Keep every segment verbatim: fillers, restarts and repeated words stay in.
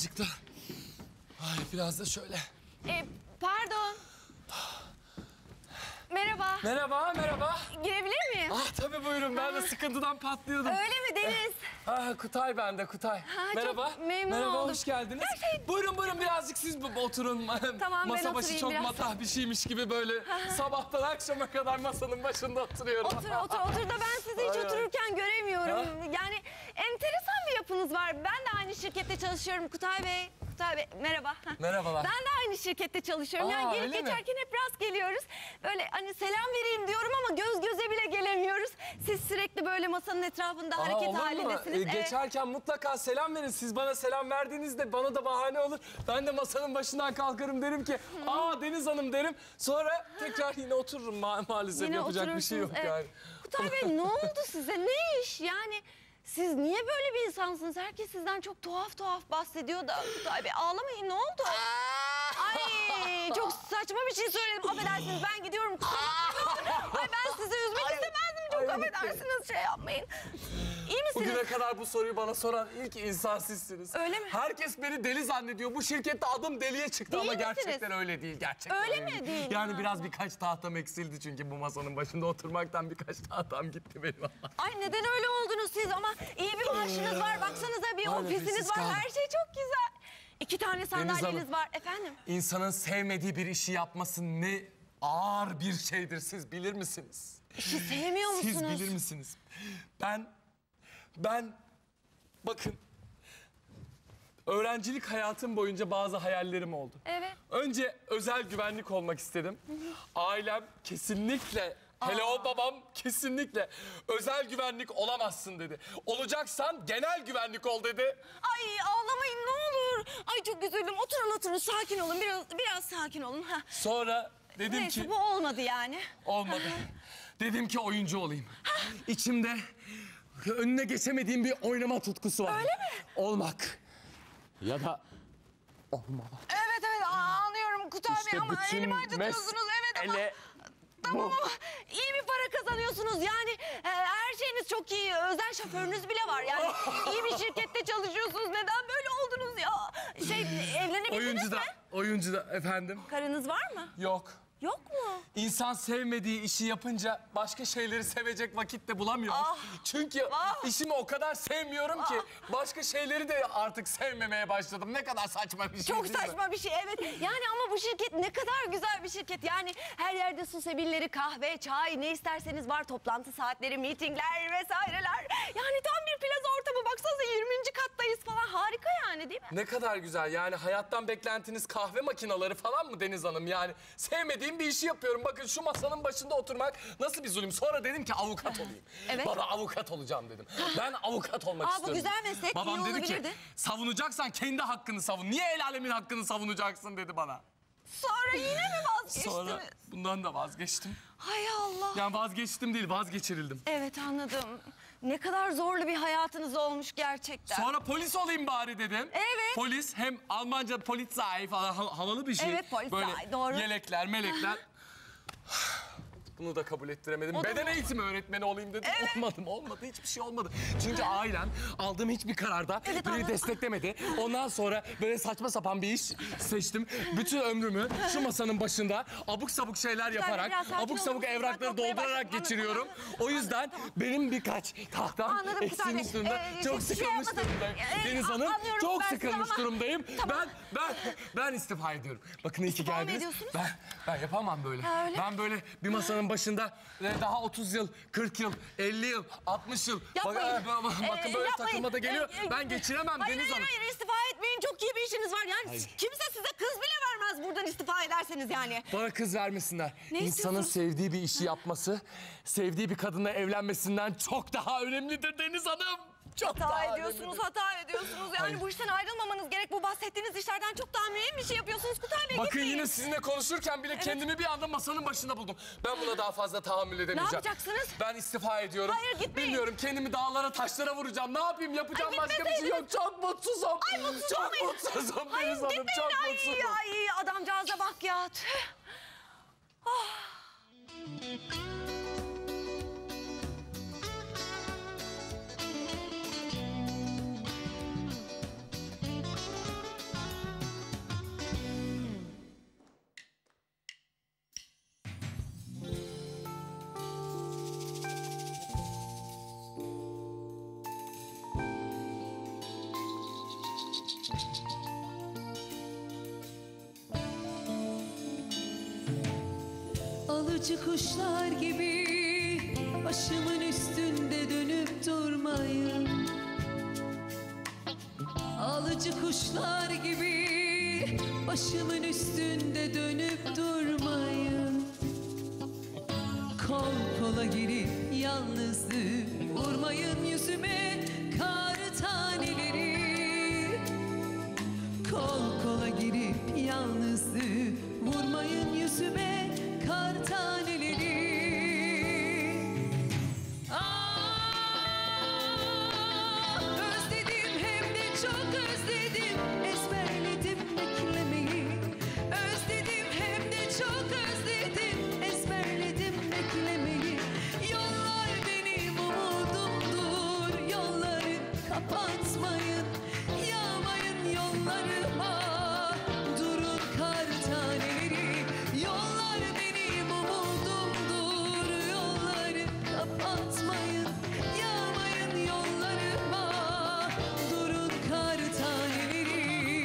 birazcık da. Ay biraz da şöyle. E, pardon. Merhaba. Merhaba, merhaba. Girebilir miyim? Ah tabii buyurun, ben de sıkıntıdan patlıyordum. Öyle mi Deniz? Ah Kutay ben de, Kutay. Ha, merhaba. çok memnun Merhaba, oldum. hoş geldiniz. Her şey- Buyurun buyurun birazcık siz bu- oturun. Tamam, Masa ben başı oturayım çok biraz. matah bir şeymiş gibi böyle sabahtan akşama kadar masanın başında oturuyorum. Otur, otur, otur da ben sizi hiç Ay, ay. otururken göremiyorum. Yani enteresan bir yapınız var. Ben de aynı şirkette çalışıyorum Kutay Bey. Kutay Bey, merhaba. Heh. Merhabalar. Ben de aynı şirkette çalışıyorum. Aa, yani gelip öyle mi? geçerken hep rast geliyoruz. Böyle hani selam vereyim diyorum ama göz göze bile gelemiyoruz. Siz sürekli böyle masanın etrafında Aa, hareket olur mu? halindesiniz. Ee, Evet. Geçerken mutlaka selam verin. Siz bana selam verdiğinizde bana da bahane olur. Ben de masanın başından kalkarım derim ki aa Deniz Hanım derim. Sonra tekrar yine otururum ma maalesef Yine yapacak bir şey yok oturursunuz, evet. yani. Kutay Bey ne oldu size? Ne iş? Yani siz niye böyle bir insansınız? Herkes sizden çok tuhaf tuhaf bahsediyor da. Kutay Bey ağlamayın, ne oldu? Ay çok saçma bir şey söyledim. Affedersiniz, ben gidiyorum. Ay ben sizi üzmek istemezdim. Çok Ay, affedersiniz, şey yapmayın. İyi misiniz? Bugüne kadar bu soruyu bana soran ilk insan sizsiniz. Öyle mi? Herkes beni deli zannediyor. Bu şirkette adım deliye çıktı Değil ama misiniz? gerçekten öyle değil. Gerçekten Öyle mi değil? Yani Ha. biraz birkaç tahtam eksildi çünkü bu masanın başında oturmaktan birkaç tahtam gitti benim. Ay neden öyle oldunuz siz ama iyi bir maaşınız var. Baksanıza bir Aynen, ofisiniz nefessiz var. kaldım. Her şey çok güzel. İki tane sandalyeniz Hanım. var. Efendim? İnsanın sevmediği bir işi yapması ne ağır bir şeydir, siz bilir misiniz? İşi sevmiyor musunuz? Siz bilir misiniz? Ben, ben, bakın, öğrencilik hayatım boyunca bazı hayallerim oldu. Evet. Önce özel güvenlik olmak istedim. Ailem kesinlikle, hele o babam kesinlikle özel güvenlik olamazsın dedi. Olacaksan genel güvenlik ol dedi. Ay ağlamayın ne olur. Ay çok üzüldüm. Oturun oturun, sakin olun. Biraz biraz sakin olun. Ha. Sonra dedim Neyse ki bu olmadı yani. olmadı. Dedim ki oyuncu olayım. İçimde önüne geçemediğim bir oynama tutkusu var. Öyle mi? Olmak. Ya da olmamak. Evet evet aa, anlıyorum Kutay Bey ama elimi acıtıyorsunuz. Evet ama mesele tamam bu. ama iyi bir para kazanıyorsunuz. Yani e, her şeyiniz çok iyi. Özel şoförünüz bile var. Yani iyi bir şirkette çalışıyorsunuz. Neden böyle oldunuz ya? Şey evlenebildiniz Oyuncu da, mi? oyuncu da efendim. Karınız var mı? Yok. Yok mu? İnsan sevmediği işi yapınca başka şeyleri sevecek vakit de bulamıyor. Ah, Çünkü ah. işimi o kadar sevmiyorum ki başka şeyleri de artık sevmemeye başladım. Ne kadar saçma bir şey Çok değil mi? saçma bir şey evet. Yani ama bu şirket ne kadar güzel bir şirket. Yani her yerde su sebilleri, kahve, çay ne isterseniz var. Toplantı saatleri, mitingler vesaireler. Yani tam bir plaza ortamı. Baksanıza yirminci kattayız falan. Harika yani değil mi? Ne kadar güzel. Yani hayattan beklentiniz kahve makineleri falan mı Deniz Hanım? Yani sevmediğim bir işi yapıyorum. Bakın şu masanın başında oturmak nasıl bir zulüm. Sonra dedim ki avukat olayım. Evet. Bana avukat olacağım dedim. Ben avukat olmak Aa, bu istiyorum. güzel meslek, Babam iyi dedi ki olabilirdi. savunacaksan kendi hakkını savun. Niye el alemin hakkını savunacaksın dedi bana. Sonra yine mi vazgeçtiniz? Sonra bundan da vazgeçtim. Hay Allah. Yani vazgeçtim değil, vazgeçirildim. Evet anladım. Ne kadar zorlu bir hayatınız olmuş gerçekten. Sonra polis olayım bari dedim. Evet. Polis hem Almanca Polizei falan ha- havalı bir şey. Evet, Polizei, Böyle doğru. yelekler, melekler. Bunu da kabul ettiremedim. O da Beden mı? eğitimi öğretmeni olayım dedim. Evet. Olmadı, olmadı. Hiçbir şey olmadı. Çünkü ailem aldığım hiçbir kararda Evet, beni anladım. desteklemedi. Ondan sonra böyle saçma sapan bir iş seçtim. Bütün ömrümü şu masanın başında abuk sabuk şeyler yaparak, biraz sakin abuk sabuk olur musunuz? evrakları Ben korkmaya doldurarak başladım. geçiriyorum. Anladım, O yüzden benim birkaç tahtam Anladım Kutay eksilmiş Bey. durumda. Ee, Çok şey sıkılmış yapmadım. durumdayım. Ee, Deniz a- Hanım anlıyorum çok ben sizi sıkılmış ama- durumdayım. Tamam. Ben ben ben istifa ediyorum. Bakın iyi ki İstifa mı geldiniz. ediyorsunuz? Ben ben yapamam böyle. Ha, öyle Ben böyle bir masanın başında e, daha otuz yıl, kırk yıl, elli yıl, altmış yıl. Yapmayın. Bak, e, bakın Ee, böyle yapmayın. takılma da geliyor. Ee, e, Ben geçiremem hayır, Deniz hayır, Hanım. Hayır istifa etmeyin. Çok iyi bir işiniz var. Yani Hayır. kimse size kız bile vermez buradan istifa ederseniz yani. Bana kız vermesinler. Ne İnsanın istiyorsunuz? sevdiği bir işi yapması, sevdiği bir kadınla evlenmesinden çok daha önemlidir Deniz Hanım. Çok Hata daha ediyorsunuz, önemlidir. hata ediyorsunuz. Yani Hayır. bu işten ayrılmamanız gerek. Bu bahsettiğiniz işlerden çok daha mühim bir şey yapıyorsunuz. Kutay Bey Bakın gitmeyin. yine sizinle konuşurken bile kendimi bir anda masanın başında buldum. Ben buna daha fazla tahammül edemeyeceğim. Ne yapacaksınız? Ben istifa ediyorum. Hayır, gitmeyin. Bilmiyorum, kendimi dağlara taşlara vuracağım. Ne yapayım, yapacağım Ay, başka bir şey yok. gitmeseydiniz. Çok mutsuzum. Ay mutsuz Çok olmayın. mutsuzum Hayır Deniz Hanım. gitmeyin. Çok Ay, mutsuzum. ay adamcağıza bak ya. Tüh. Ah. Alıcı kuşlar gibi başımın üstünde dönüp durmayın. Alıcı kuşlar gibi başımın üstünde dönüp durmayın. Kol kola girip yalnızlığı vurmayın yüzüme kar taneleri. Kol kola girip yalnızlığı vurmayın yüzüme kar taneleri. Ah, özledim hem de çok özledim, ezberledim beklemeyi. Özledim hem de çok özledim, ezberledim beklemeyi. Yollar benim umudumdur, yolları kapatmayın. Yağmayın yollarıma, durun kar taneleri. Yollar benim umudumdur, yolları kapatmayın. Yağmayın yollarıma, durun kar taneleri.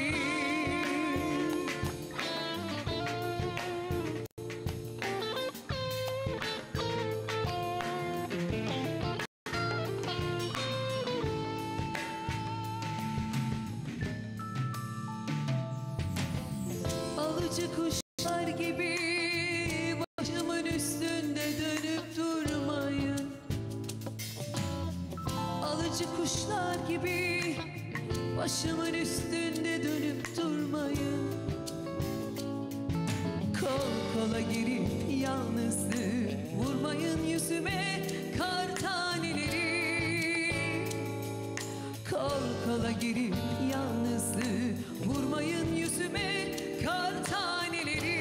Alıcı kuşlar gibi başımın üstünde dönüp durmayın. Alıcı kuşlar gibi başımın üstünde dönüp durmayın. Kol kola girip yalnızlığı vurmayın yüzüme kar taneleri. Kol kola girip yalnızlığı vurmayın yüzüme kar taneleri.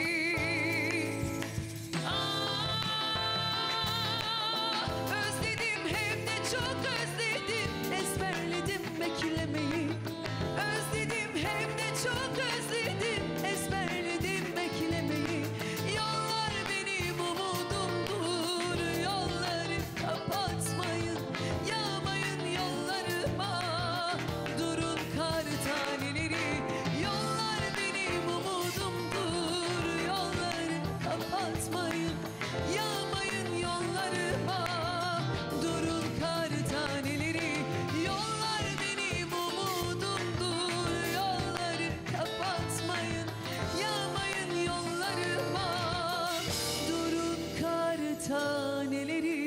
Ah, özledim hem de çok özledim, ezberledim beklemeyi. Özledim hem de çok özledim, ezberledim beklemeyi. Yollar benim umudumdur, yolları kapatmayın. Yağmayın yollarıma, durun kar taneleri. Yollar benim umudumdur, yolları kapatmayın. Yağmayın yollarıma, durun kar taneleri. Yollar benim umudumdur, yolları kapatmayın. Yağmayın yollarıma, durun kar taneleri.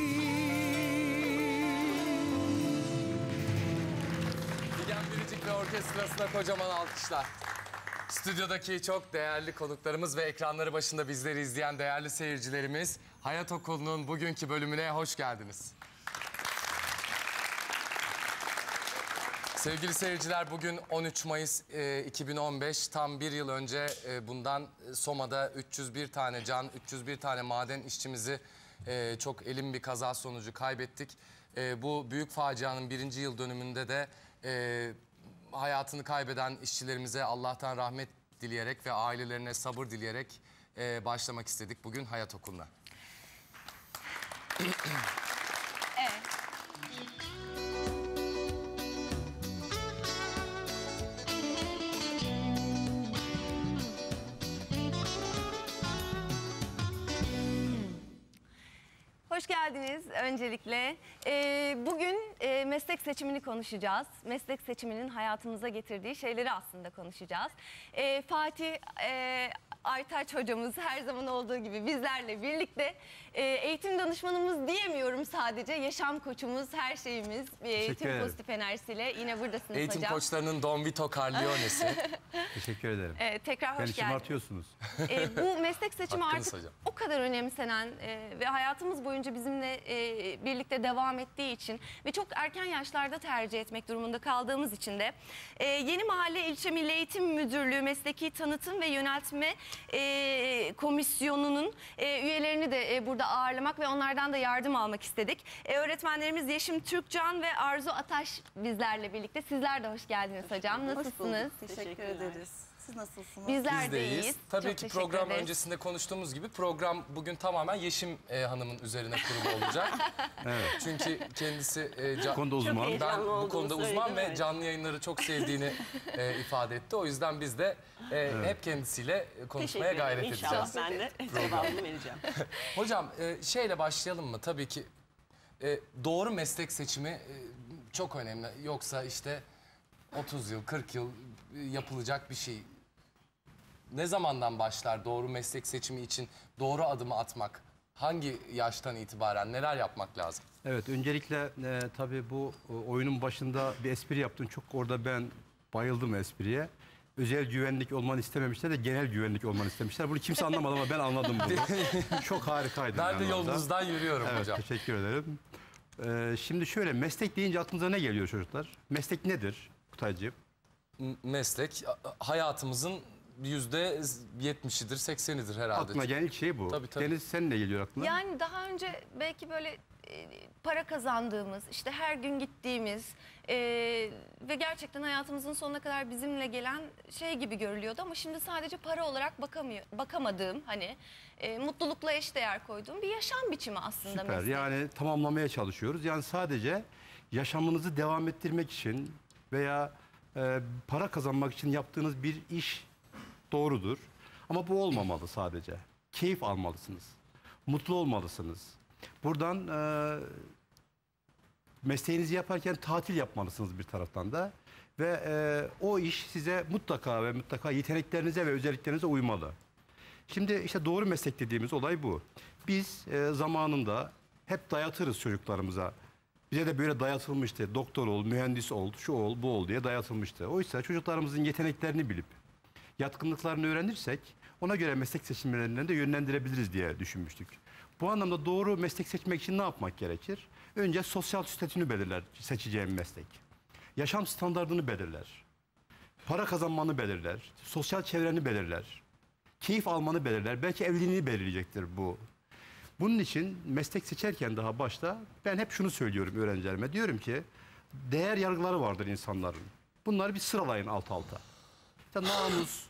Figen Biricik ve orkestrasına kocaman alkışlar. Stüdyodaki çok değerli konuklarımız ve ekranları başında bizleri izleyen değerli seyircilerimiz, Hayat Okulu'nun bugünkü bölümüne hoş geldiniz. Sevgili seyirciler, bugün on üç Mayıs e, iki bin on beş, tam bir yıl önce e, bundan e, Soma'da üç yüz bir tane can, üç yüz bir tane maden işçimizi e, çok elim bir kaza sonucu kaybettik. E, bu büyük facianın birinci yıl dönümünde de e, hayatını kaybeden işçilerimize Allah'tan rahmet dileyerek ve ailelerine sabır dileyerek e, başlamak istedik bugün Hayat Okulu'na. Evet. Hoş geldiniz öncelikle. Ee, bugün e, meslek seçimini konuşacağız. Meslek seçiminin hayatımıza getirdiği şeyleri aslında konuşacağız. Ee, Fatih e, Aytaç hocamız her zaman olduğu gibi bizlerle birlikte e, eğitim danışmanımız diyemiyorum sadece. Yaşam koçumuz, her şeyimiz. E, tüm ederim. pozitif enerjisiyle yine buradasınız Eğitim hocam. koçlarının Don Vito Corleone'si. Teşekkür ederim. Ee, tekrar Beni hoş geldiniz. şımartıyorsunuz. E, bu meslek seçimi Hakkınız artık hocam. o kadar önemsenen e, ve hayatımız boyunca bizimle e, birlikte devam ettiği için ve çok erken yaşlarda tercih etmek durumunda kaldığımız için de e, Yeni Mahalle İlçe Milli Eğitim Müdürlüğü Mesleki Tanıtım ve Yöneltme e, Komisyonu'nun e, üyelerini de e, burada ağırlamak ve onlardan da yardım almak istedik. E, öğretmenlerimiz Yeşim Türkcan ve Arzu Ataş bizlerle birlikte. Sizler de hoş geldiniz hocam. Nasılsınız? Teşekkür ederiz. Siz nasılsınız? Bizler Biz de de iyiyiz. iyiyiz. Tabii Çok ki teşekkür program ederiz. öncesinde konuştuğumuz gibi program bugün tamamen Yeşim e, Hanım'ın üzerine kurulu olacak. Evet. Çünkü kendisi e, Bu ca- konuda uzman. ben heyecanlı bu olduğunu konuda uzman söyledi, ve evet. canlı yayınları çok sevdiğini e, ifade etti. O yüzden biz de e, hep kendisiyle konuşmaya Teşekkür gayret ederim. İnşallah edeceğiz. ben de cevabını vereceğim. Hocam e, şeyle başlayalım mı? Tabii ki e, doğru meslek seçimi e, çok önemli. Yoksa işte otuz yıl, kırk yıl e, yapılacak bir şey. Ne zamandan başlar doğru meslek seçimi için doğru adımı atmak? Hangi yaştan itibaren neler yapmak lazım? Evet, öncelikle e, tabii bu e, oyunun başında bir espri yaptın. Çok orada ben bayıldım espriye. Özel güvenlik olmanı istememişler de genel güvenlik olmanı istemişler. Bunu kimse anlamadı ama ben anladım bunu. Çok harikaydı. Ben de orada. yolunuzdan yürüyorum Evet, hocam. teşekkür ederim. Ee, şimdi şöyle, meslek deyince aklınıza ne geliyor çocuklar? Meslek nedir Kutaycığım? M- Meslek a- a- hayatımızın yüzde yetmişidir, seksenidir herhalde. Aklına gelen ilk şey bu. Tabii, tabii. Deniz, sen ne geliyor aklına? Yani daha önce belki böyle e, para kazandığımız, işte her gün gittiğimiz e, ve gerçekten hayatımızın sonuna kadar bizimle gelen şey gibi görülüyordu. Ama şimdi sadece para olarak bakamıyor, bakamadığım, hani e, mutlulukla eşdeğer koyduğum bir yaşam biçimi aslında Süper. mesleğim. Yani tamamlamaya çalışıyoruz. Yani sadece yaşamınızı devam ettirmek için veya e, para kazanmak için yaptığınız bir iş doğrudur. Ama bu olmamalı sadece. Keyif almalısınız. Mutlu olmalısınız. Buradan e, mesleğinizi yaparken tatil yapmalısınız bir taraftan da. Ve e, o iş size mutlaka ve mutlaka yeteneklerinize ve özelliklerinize uymalı. Şimdi işte doğru meslek dediğimiz olay bu. Biz e, zamanında hep dayatırız çocuklarımıza. Bize de böyle dayatılmıştı. Doktor ol, mühendis ol, şu ol, bu ol diye dayatılmıştı. Oysa çocuklarımızın yeteneklerini bilip, yatkınlıklarını öğrenirsek ona göre meslek seçimlerinden de yönlendirebiliriz diye düşünmüştük. Bu anlamda doğru meslek seçmek için ne yapmak gerekir? Önce sosyal statünü belirler seçeceğim meslek. Yaşam standardını belirler. Para kazanmanı belirler. Sosyal çevreni belirler. Keyif almanı belirler. Belki evliliğini belirleyecektir bu. Bunun için meslek seçerken daha başta ben hep şunu söylüyorum öğrencilerime. Diyorum ki değer yargıları vardır insanların. Bunları bir sıralayın alt alta. İşte namus,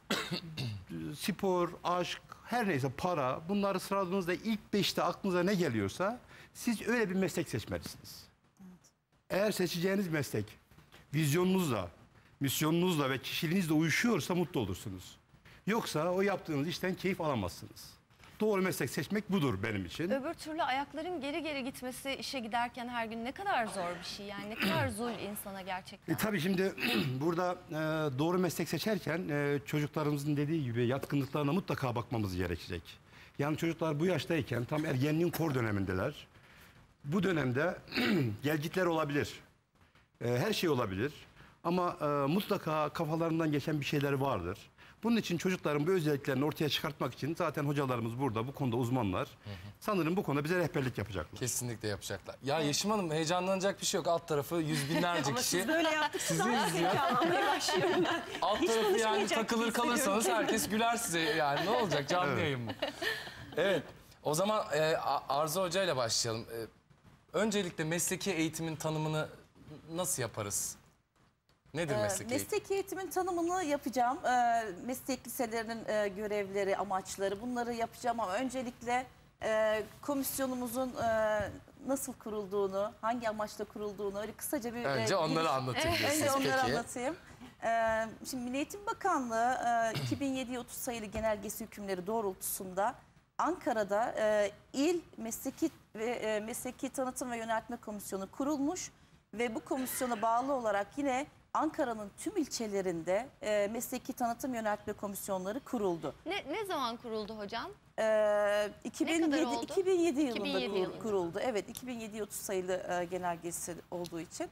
spor, aşk, her neyse para, bunları sıraladığınızda ilk beşte aklınıza ne geliyorsa siz öyle bir meslek seçmelisiniz. Eğer seçeceğiniz meslek vizyonunuzla, misyonunuzla ve kişiliğinizle uyuşuyorsa mutlu olursunuz. Yoksa o yaptığınız işten keyif alamazsınız. Doğru meslek seçmek budur benim için. Öbür türlü ayakların geri geri gitmesi işe giderken her gün ne kadar zor bir şey. Yani ne kadar zul insana gerçekten. E, tabii şimdi burada e, doğru meslek seçerken e, çocuklarımızın dediği gibi yatkınlıklarına mutlaka bakmamız gerekecek. Yani çocuklar bu yaştayken tam ergenliğin kor dönemindeler. Bu dönemde gelgitler olabilir. E, her şey olabilir. Ama e, mutlaka kafalarından geçen bir şeyler vardır. Bunun için çocukların bu özelliklerini ortaya çıkartmak için zaten hocalarımız burada bu konuda uzmanlar. Sanırım bu konuda bize rehberlik yapacaklar. Kesinlikle yapacaklar. Ya Yeşim Hanım heyecanlanacak bir şey yok. Alt tarafı yüz binlerce Ama kişi. siz böyle yaptıkça Sizi daha izliyor. heyecanlanmaya başlıyorum ben. Alt Hiç tarafı yani konuşmayacak takılır gibi kalırsanız hissediyorum. herkes güler size. Yani ne olacak canlı Evet. yayın mı? Evet. O zaman e, A- Arzu Hoca ile başlayalım. E, öncelikle mesleki eğitimin tanımını nasıl yaparız? Nedir Ee, mesleki eğitim? Mesleki eğitimin tanımını yapacağım. Ee, meslek liselerinin e, görevleri, amaçları bunları yapacağım ama öncelikle e, komisyonumuzun e, nasıl kurulduğunu, hangi amaçla kurulduğunu öyle kısaca bir... Önce e, onları giriş- anlatın diyorsunuz. Önce onları Peki. anlatayım. Ee, şimdi Milli Eğitim Bakanlığı e, iki bin yedi otuz sayılı genelgesi hükümleri doğrultusunda Ankara'da e, İl Mesleki ve e, Mesleki Tanıtım ve Yöneltme Komisyonu kurulmuş ve bu komisyona bağlı olarak yine Ankara'nın tüm ilçelerinde e, Mesleki Tanıtım Yöneltme Komisyonları kuruldu. Ne, ne zaman kuruldu hocam? Ee, iki bin yedi, kadar oldu? iki bin yedi yılında iki bin yedi kur- yılında. kuruldu. Evet, iki bin yedi otuz sayılı e, genelgesi olduğu için.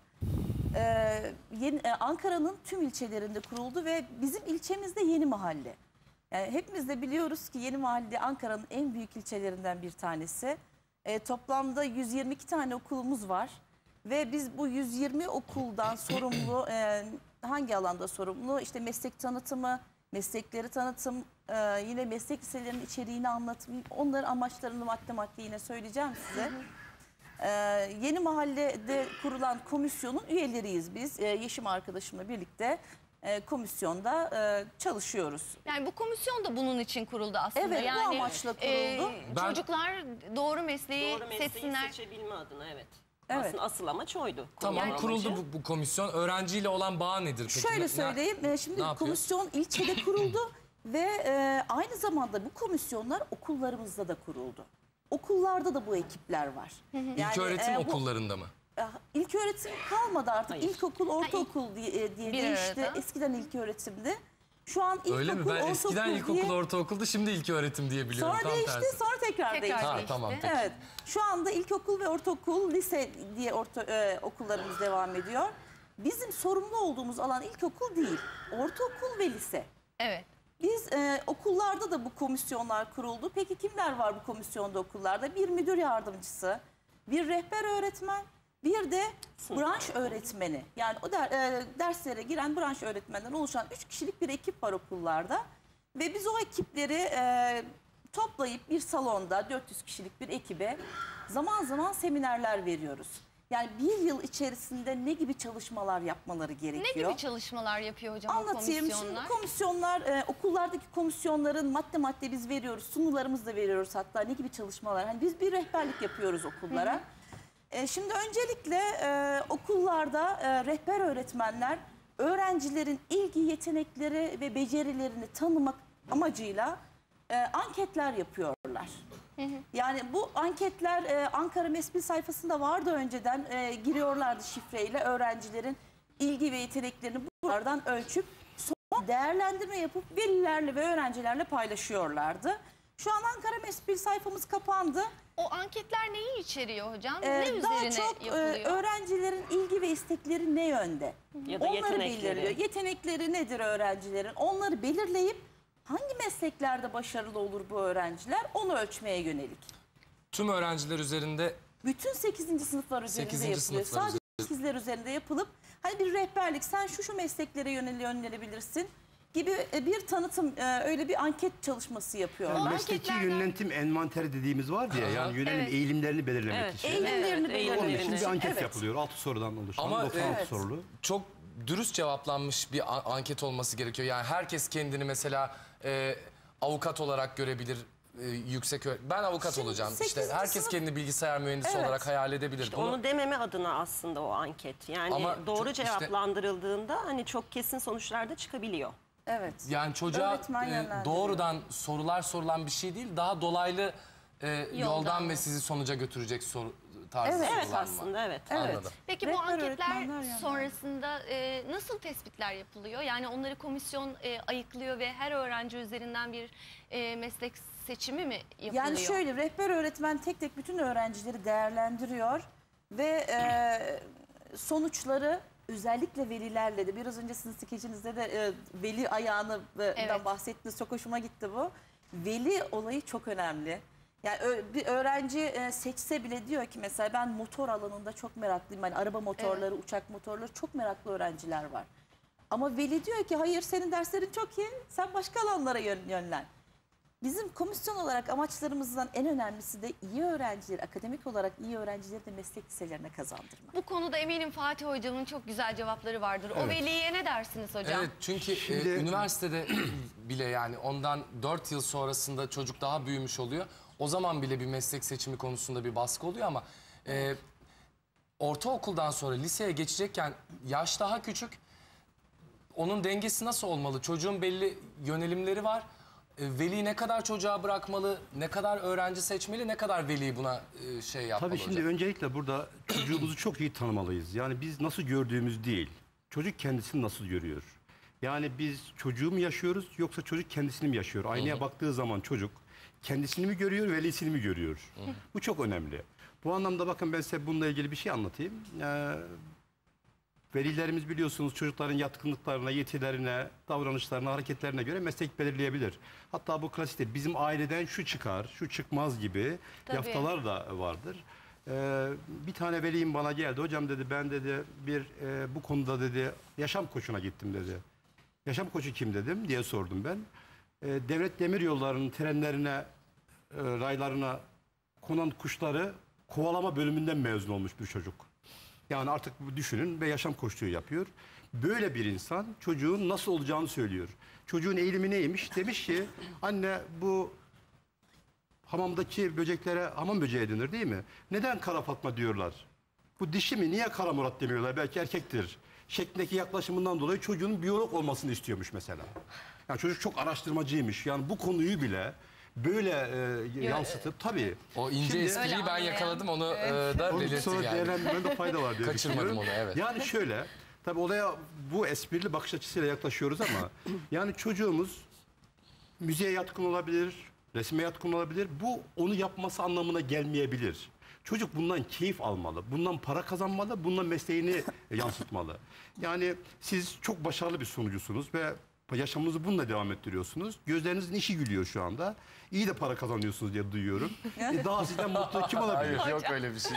Ee, yeni- e, Ankara'nın tüm ilçelerinde kuruldu ve bizim ilçemizde Yeni Mahalle. Yani hepimiz de biliyoruz ki Yeni Mahalle Ankara'nın en büyük ilçelerinden bir tanesi. E, toplamda yüz yirmi iki tane okulumuz var. Ve biz bu yüz yirmi okuldan sorumlu, e, hangi alanda sorumlu? İşte meslek tanıtımı, meslekleri tanıtım, e, yine meslek liselerinin içeriğini anlatım, onların amaçlarını madde madde yine söyleyeceğim size. E, Yeni Mahalle'de kurulan komisyonun üyeleriyiz biz. E, Yeşim arkadaşımla birlikte e, komisyonda e, çalışıyoruz. Yani bu komisyon da bunun için kuruldu aslında. Evet, bu yani, amaçla kuruldu. Ben- Çocuklar doğru mesleği, Doğru mesleği seçsinler. seçebilme adına evet. Evet. Aslında asıl amaç oydu. Tamam Kurulma kuruldu amacı. bu, bu komisyon. Öğrenciyle olan bağ nedir peki? Şöyle Ne- söyleyeyim, e, şimdi ne yapıyor? komisyon ilçede kuruldu ve e, aynı zamanda bu komisyonlar okullarımızda da kuruldu. Okullarda da bu ekipler var. İlk öğretim e, bu- okullarında mı? İlk öğretim kalmadı artık. Hayır. İlkokul, ortaokul diye, diye Bir değişti. arada. Eskiden ilk öğretimdi. Şu an ilkokul, Öyle mi? Ben eskiden ortaokul ilkokul, diye... ortaokuldu, şimdi ilk öğretim diye biliyorum. Sonra Tam değişti, tersi. sonra tekrar, Tekrar değişti. Ha, değişti. tamam peki. Evet. Şu anda ilkokul ve ortaokul, lise diye orta, e, okullarımız devam ediyor. Bizim sorumlu olduğumuz alan ilkokul değil, ortaokul ve lise. Evet. Biz e, okullarda da bu komisyonlar kuruldu. Peki kimler var bu komisyonda okullarda? Bir müdür yardımcısı, bir rehber öğretmen, bir de branş öğretmeni. Yani o der, e, derslere giren branş öğretmenden oluşan üç kişilik bir ekip var okullarda. Ve biz o ekipleri e, toplayıp bir salonda dört yüz kişilik bir ekibe zaman zaman seminerler veriyoruz. Yani bir yıl içerisinde ne gibi çalışmalar yapmaları Ne gerekiyor? gibi çalışmalar yapıyor hocam o Anlatayım. komisyonlar? Şimdi komisyonlar, e, okullardaki komisyonların madde madde biz veriyoruz. Sunularımızı da veriyoruz hatta. Ne gibi çalışmalar? Hani biz bir rehberlik yapıyoruz okullara. E, şimdi öncelikle e, okullarda e, rehber öğretmenler öğrencilerin ilgi, yetenekleri ve becerilerini tanımak amacıyla e, anketler yapıyorlar. Yani bu anketler e, Ankara Mespil sayfasında vardı önceden. E, giriyorlardı şifreyle öğrencilerin ilgi ve yeteneklerini buradan ölçüp sonra değerlendirme yapıp velilerle ve öğrencilerle paylaşıyorlardı. Şu an Ankara Mespil sayfamız kapandı. O anketler neyi içeriyor hocam? Ee, ne daha üzerine çok e, yapılıyor? öğrencilerin ilgi ve istekleri ne yönde? Ya da Onları yetenekleri. belirliyor. Yetenekleri nedir öğrencilerin? Onları belirleyip hangi mesleklerde başarılı olur bu öğrenciler? Onu ölçmeye yönelik. Tüm öğrenciler üzerinde Bütün sekizinci sınıflar üzerinde sekizinci yapılıyor. sınıflar Sadece sekizler üzerinde yapılıp hani bir rehberlik, sen şu şu mesleklere yönel yönelebilirsin gibi e, bir tanıtım, e, öyle bir anket çalışması yapıyorlar. Yani mesleki anketlerden- yönetim envanteri dediğimiz var ya, yani yönelim Evet. eğilimlerini belirlemek Evet. için. Eğilimlerini Evet, belirlemek Onun için eğilimlerini. bir anket Evet. yapılıyor. altı sorudan oluşan, Ama, doksan altı evet. sorulu. çok dürüst cevaplanmış bir a- anket olması gerekiyor. Yani herkes kendini mesela e, avukat olarak görebilir. e, yüksek öğ- ben avukat Şimdi olacağım. İşte sekizinci herkes sınıf- kendini bilgisayar mühendisi Evet. olarak hayal edebilir. İşte Bunu- onu dememe adına aslında o anket. Yani Ama doğru çok işte- cevaplandırıldığında hani çok kesin sonuçlar da çıkabiliyor. Evet. Yani çocuğa Öğretmen e, yönlendiriyor. doğrudan sorular sorulan bir şey değil, daha dolaylı e, yoldan mı? ve sizi sonuca götürecek soru tarzı Evet. Evet sorular mı? aslında evet. Anladım. Peki bu Rehber anketler öğretmenler yani. sonrasında e, nasıl tespitler yapılıyor? Yani onları komisyon e, ayıklıyor ve her öğrenci üzerinden bir e, meslek seçimi mi yapılıyor? Yani şöyle, rehber öğretmen tek tek bütün öğrencileri değerlendiriyor ve e, sonuçları özellikle velilerle de, biraz önce sizin skecinizde de e, veli ayağını e, Evet. bahsettiniz, çok hoşuma gitti bu. Veli olayı çok önemli. Yani ö- bir öğrenci e, seçse bile diyor ki mesela ben motor alanında çok meraklıyım. Yani araba motorları, uçak motorları çok meraklı öğrenciler var. Ama veli diyor ki hayır, senin derslerin çok iyi, sen başka alanlara yön- yönlen. Bizim komisyon olarak amaçlarımızdan en önemlisi de iyi öğrencileri, akademik olarak iyi öğrencileri de meslek liselerine kazandırmak. Bu konuda eminim Fatih hocamın çok güzel cevapları vardır. O Evet. veliye ne dersiniz hocam? Evet, çünkü e, Şimdi- üniversitede bile yani ondan dört yıl sonrasında çocuk daha büyümüş oluyor. O zaman bile bir meslek seçimi konusunda bir baskı oluyor ama e, ortaokuldan sonra liseye geçecekken yaş daha küçük. Onun dengesi nasıl olmalı? Çocuğun belli yönelimleri var. E, veli ne kadar çocuğa bırakmalı, ne kadar öğrenci seçmeli, ne kadar veli buna e, şey yapmalı Tabii şimdi hocam? öncelikle burada çocuğumuzu çok iyi tanımalıyız. Yani biz nasıl gördüğümüz değil, çocuk kendisini nasıl görüyor. Yani biz çocuğu mu yaşıyoruz yoksa çocuk kendisini mi yaşıyor? Aynaya baktığı zaman çocuk kendisini mi görüyor, velisini mi görüyor? Bu çok önemli. Bu anlamda bakın ben size bununla ilgili bir şey anlatayım. Ee, velilerimiz biliyorsunuz çocukların yatkınlıklarına, yetilerine, davranışlarına, hareketlerine göre meslek belirleyebilir. Hatta bu klasikte bizim aileden şu çıkar, şu çıkmaz gibi Tabii. yaftalar da vardır. Ee, bir tane velim bana geldi. Hocam dedi, ben dedi bir e, bu konuda dedi yaşam koçuna gittim dedi. Yaşam koçu kim dedim diye sordum ben. Ee, devlet demiryollarının trenlerine, e, raylarına konan kuşları kovalama bölümünden mezun olmuş bir çocuk. Yani artık düşünün ve yaşam koçluğu yapıyor. Böyle bir insan çocuğun nasıl olacağını söylüyor. Çocuğun eğilimi neymiş? Demiş ki anne bu hamamdaki böceklere hamam böceği denir değil mi? Neden kara Fatma diyorlar? Bu dişi mi? Niye Kara Murat demiyorlar? Belki erkektir. Şeklindeki yaklaşımından dolayı çocuğun biyolog olmasını istiyormuş mesela. Yani çocuk çok araştırmacıymış. Yani bu konuyu bile böyle e, yansıtıp tabii. O ince Şimdi- espriyi ben anlayan. yakaladım, onu e, da Onu belirttim sonra yani. değerlendirmede fayda var diye Kaçırmadım düşünüyorum. onu, evet. Yani şöyle, tabii olaya bu esprili bakış açısıyla yaklaşıyoruz ama yani çocuğumuz müziğe yatkın olabilir, resme yatkın olabilir. Bu onu yapması anlamına gelmeyebilir. Çocuk bundan keyif almalı, bundan para kazanmalı, bundan mesleğini yansıtmalı. Yani siz çok başarılı bir sunucusunuz ve yaşamınızı bununla devam ettiriyorsunuz. Gözlerinizin işi gülüyor şu anda. İyi de para kazanıyorsunuz diye duyuyorum. E daha sizden mutlu kim olabilir? Hayır, yok öyle bir şey.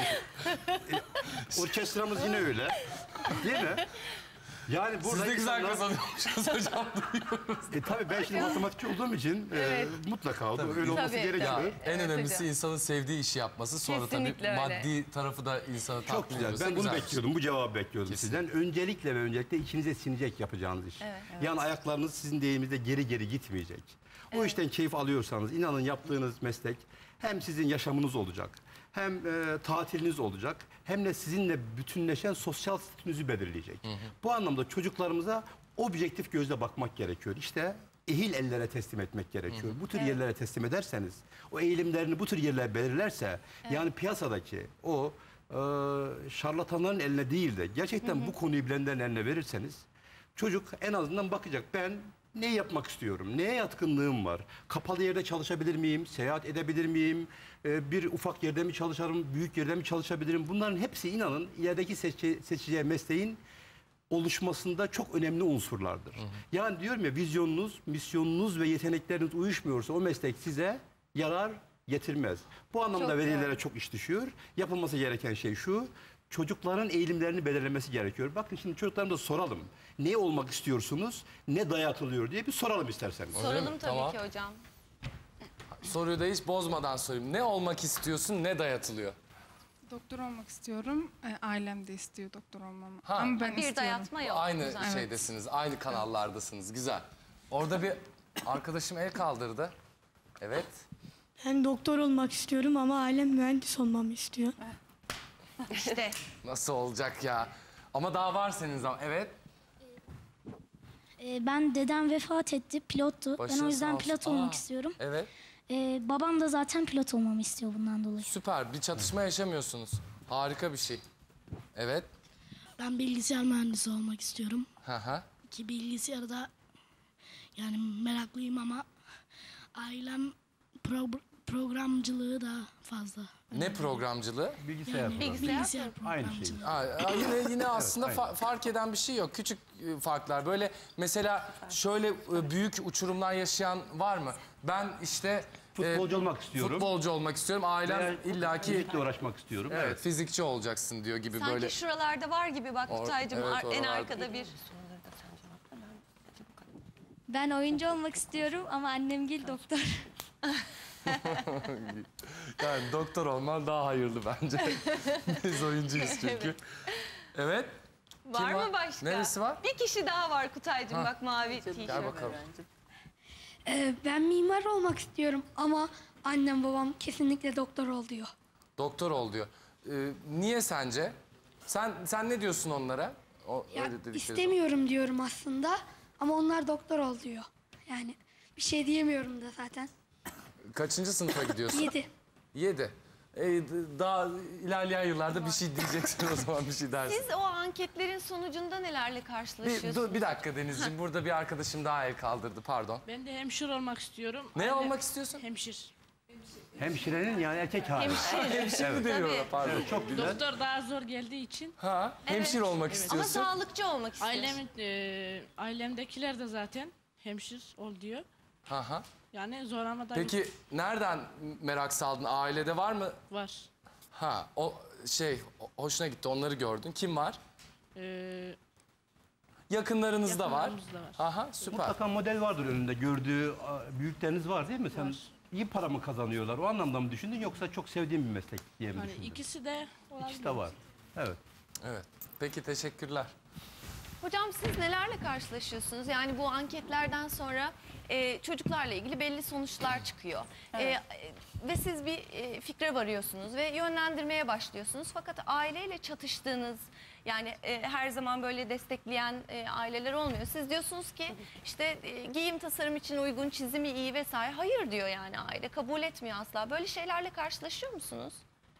Orkestramız yine öyle. Değil mi? Yani Siz burada de güzel insanlar- kazanıyormuşsunuz hocam. E tabii ben şimdi matematikçi olduğum için e, mutlaka da öyle olması Tabii, gerekiyor. tabii. En Evet önemlisi hocam. insanın sevdiği işi yapması. Sonra Kesinlikle tabii öyle. maddi tarafı da insanı Çok tatmin güzel. ediyorsa Ben bunu güzel bir şey. bekliyordum. Bu cevabı bekliyordum Kesinlikle. sizden. Öncelikle ve öncelikle içinize sinecek yapacağınız iş. Yani ayaklarınız sizin deyiminizde geri geri gitmeyecek. O işten keyif alıyorsanız inanın yaptığınız meslek hem sizin yaşamınız olacak, hem e, tatiliniz olacak, hem de sizinle bütünleşen sosyal statünüzü belirleyecek. Bu anlamda çocuklarımıza objektif gözle bakmak gerekiyor. İşte ehil ellere teslim etmek gerekiyor. Bu tür yerlere teslim ederseniz, o eğilimlerini bu tür yerler belirlerse, yani piyasadaki o e, şarlatanların eline değil de gerçekten bu konuyu bilenlerin eline verirseniz, çocuk en azından bakacak, ben ne yapmak istiyorum, neye yatkınlığım var, kapalı yerde çalışabilir miyim, seyahat edebilir miyim, e, bir ufak yerde mi çalışırım, büyük yerde mi çalışabilirim, bunların hepsi inanın ilerideki seçe, seçeceği mesleğin oluşmasında çok önemli unsurlardır. Yani diyorum ya, vizyonunuz, misyonunuz ve yetenekleriniz uyuşmuyorsa o meslek size yarar getirmez. Bu anlamda Çok velilere doğru. çok iş düşüyor. Yapılması gereken şey şu: çocukların eğilimlerini belirlemesi gerekiyor. Bakın şimdi çocuklarımıza soralım. Ne olmak istiyorsunuz, ne dayatılıyor diye bir soralım isterseniz. Soralım mi? tabii Tamam. ki hocam. Soruyu da hiç bozmadan sorayım. Ne olmak istiyorsun, ne dayatılıyor? Doktor olmak istiyorum. E, ailem de istiyor doktor olmamı. Ha. Ama ben Bir istiyorum. dayatma yok. Aynı Güzel. şeydesiniz, aynı kanallardasınız. Güzel. Orada bir arkadaşım el kaldırdı. Evet. Ben doktor olmak istiyorum ama ailem mühendis olmamı istiyor. İşte Nasıl olacak ya? Ama daha var senin zaman. Evet. Ee, Ben dedem vefat etti, pilottu. Başın ben o yüzden sağ olsun. pilot olmak Aa, istiyorum. Evet. Ee, babam da zaten pilot olmamı istiyor bundan dolayı. Süper. Bir çatışma yaşamıyorsunuz. Harika bir şey. Evet. Ben bilgisayar mühendisi olmak istiyorum. Hı hı. Ki bilgisayarda yani meraklıyım ama ailem pro- programcılığı da fazla. Ne programcılığı? Bilgisayar programı. Bilgisayar Aynı şey. programcılığı. Aa, aa, yine yine aslında fa- fark eden bir şey yok. Küçük e, farklar. Böyle mesela şöyle e, büyük uçurumlar yaşayan var mı? Ben işte e, Futbolcu olmak istiyorum. futbolcu olmak istiyorum. Ailem Veya illaki müzikle uğraşmak istiyorum. evet, Evet. fizikçi olacaksın diyor gibi sanki böyle. şuralarda var gibi bak Or- Kutaycığım evet, ar- en oralarda. arkada bir. Ben oyuncu olmak istiyorum ama annem gel doktor. Yani doktor olman daha hayırlı bence. Biz oyuncuyuz çünkü. Evet. Var Kim var? mı başka? Neresi var? Bir kişi daha var Kutaycığım bak mavi tişört. Gel bakalım. Ee, ben mimar olmak istiyorum ama annem babam kesinlikle doktor ol diyor. Doktor ol diyor. Ee, niye sence? Sen sen ne diyorsun onlara? O, Ya öyle dedikleri istemiyorum diyorum aslında ama onlar doktor ol diyor. Yani bir şey diyemiyorum da zaten. zaman. Kaçıncı sınıfa gidiyorsun? Yedi. Yedi. Ee, d- daha ilerleyen yıllarda bir şey diyeceksin o zaman, bir şey dersin. Siz o anketlerin sonucunda nelerle Bir, karşılaşıyorsunuz? dur, bir dakika Denizciğim. Burada bir arkadaşım daha el kaldırdı. Pardon. Ben de hemşire olmak istiyorum. Ne Aile- olmak istiyorsun? Hemşir. Hemşirenin yani erkek hali. Hemşire mi deniyor ona? Pardon. Çok güzel. Doktor daha zor geldiği için Ha, hemşire olmak Ama istiyorsun. sağlıkçı olmak istiyorsun. ailemin e, ailemdekiler de zaten hemşir ol diyor. Ha ha. Yani zorlamadan Peki nereden merak saldın? Ailede var mı? var. Ha, o şey o- hoşuna gitti. Onları gördün. Kim var? E, Yakınlarınızda var. Yakınlarımızda var. Aha, süper. Mutlaka model vardır önünde. Gördüğü a, büyükleriniz var değil mi? Sen Var. iyi para mı kazanıyorlar? O anlamda mı düşündün yoksa çok sevdiğin bir meslek diye mi hani düşündün? ikisi de olabilir. İkisi de var. Evet. Evet. Peki teşekkürler. Hocam siz nelerle karşılaşıyorsunuz? Yani bu anketlerden sonra e, çocuklarla ilgili belli sonuçlar çıkıyor. Evet. E, ve siz bir e, fikre varıyorsunuz ve yönlendirmeye başlıyorsunuz. Fakat aileyle çatıştığınız, yani e, her zaman böyle destekleyen e, aileler olmuyor. Siz diyorsunuz ki işte e, giyim tasarım için uygun, çizimi iyi vesaire. Hayır diyor yani aile, kabul etmiyor asla. Böyle şeylerle karşılaşıyor musunuz?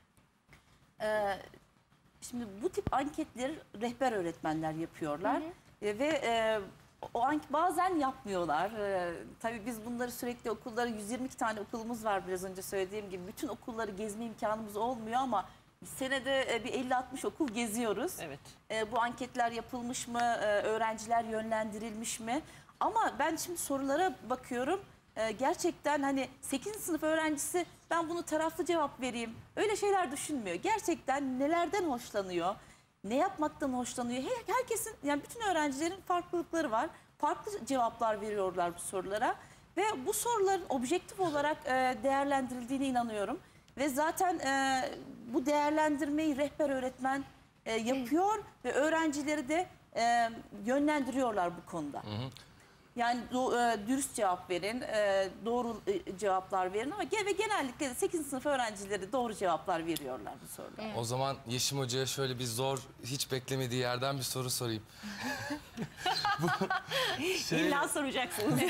Ee, şimdi bu tip anketleri rehber öğretmenler yapıyorlar. Hı hı. E, ve e, o ank bazen yapmıyorlar. E, tabii biz bunları sürekli okulları, yüz yirmi iki tane okulumuz var biraz önce söylediğim gibi. Bütün okulları gezme imkanımız olmuyor ama senede e, bir elli altmış okul geziyoruz. Evet. E, bu anketler yapılmış mı? E, öğrenciler yönlendirilmiş mi? Ama ben şimdi sorulara bakıyorum. Ee, gerçekten hani sekizinci sınıf öğrencisi ben bunu taraflı cevap vereyim. Öyle şeyler düşünmüyor. Gerçekten nelerden hoşlanıyor? Ne yapmaktan hoşlanıyor? Her, herkesin, yani bütün öğrencilerin farklılıkları var. Farklı cevaplar veriyorlar bu sorulara. Ve bu soruların objektif olarak e, değerlendirildiğine inanıyorum. Ve zaten e, bu değerlendirmeyi rehber öğretmen e, yapıyor ve öğrencileri de e, yönlendiriyorlar bu konuda. Hı hı. Yani do, e, dürüst cevap verin, e, doğru e, cevaplar verin ama ge ve genellikle de sekizinci sınıf öğrencileri doğru cevaplar veriyorlar bu sorulara. O zaman Yeşim Hoca'ya şöyle bir zor, hiç beklemediği yerden bir soru sorayım. Bu, şey, İlla soracaksınız.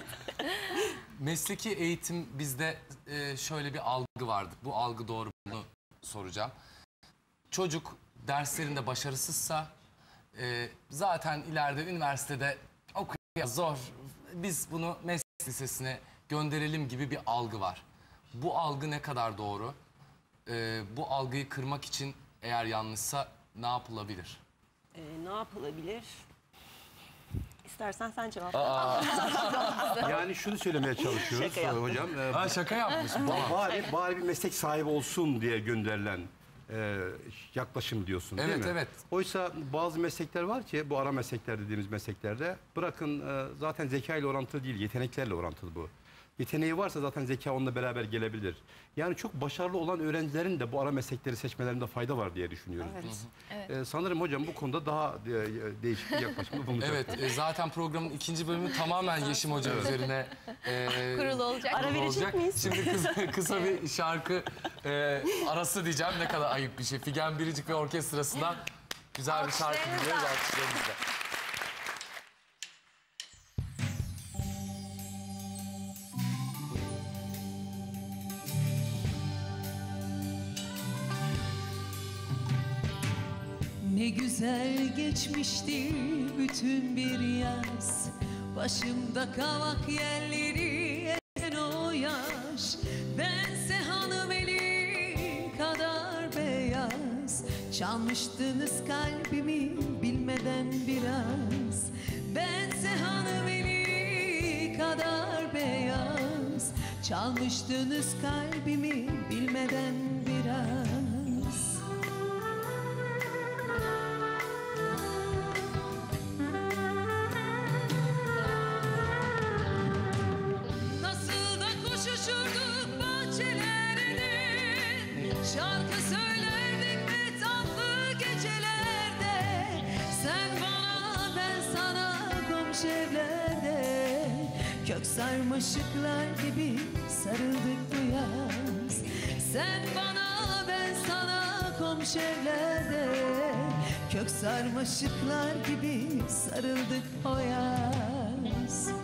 mesleki eğitim bizde e, şöyle bir algı vardı. Bu algı doğru mu soracağım. Çocuk derslerinde başarısızsa e, zaten ileride üniversitede okuyor. Zor, biz bunu meslek lisesine gönderelim gibi bir algı var. Bu algı ne kadar doğru? Ee, bu algıyı kırmak için eğer yanlışsa ne yapılabilir? Ee, ne yapılabilir? İstersen sen cevap ver. Yani şunu söylemeye çalışıyoruz Şaka yaptım. hocam. E, Ha, şaka yapmış. ba- bari, bari bir meslek sahibi olsun diye gönderilen e, yaklaşım diyorsun değil Evet, mi? evet. Oysa bazı meslekler var ki bu ara meslekler dediğimiz mesleklerde bırakın e, zaten zeka ile orantılı değil, yeteneklerle orantılı bu. Yeteneği varsa zaten zeka onunla beraber gelebilir. Yani çok başarılı olan öğrencilerin de bu ara meslekleri seçmelerinde fayda var diye düşünüyoruz Evet. biz. Evet. E, sanırım hocam bu konuda daha e, değişik bir yaklaşımda bulunacak. Evet, e, zaten programın ikinci bölümü tamamen Yeşim Hoca üzerine e, Kurulu olacak. Ara verecek olacak. miyiz? Şimdi kısa, kısa bir şarkı e, arası diyeceğim, ne kadar ayıp bir şey. Figen Biricik ve orkestrasından güzel bir şarkı Alkışlarınızla. dinliyoruz. Alkışlarınızla. Ne güzel geçmişti bütün bir yaz. Başımda kavak yerleri esen o yaş. Bense hanımeli kadar beyaz. Çalmıştınız kalbimi bilmeden biraz. Bense hanımeli kadar beyaz. Çalmıştınız kalbimi bilmeden biraz. Nasıl da koşuşurduk bahçelerde, şarkı söylerdik ve tatlı gecelerde. Sen bana, ben sana komşu evlerde, kök sarmaşıklar gibi sarıldık bu yaz. Sen bana, ben sana komşu evlerde, kök sarmaşıklar gibi sarıldık o yaz.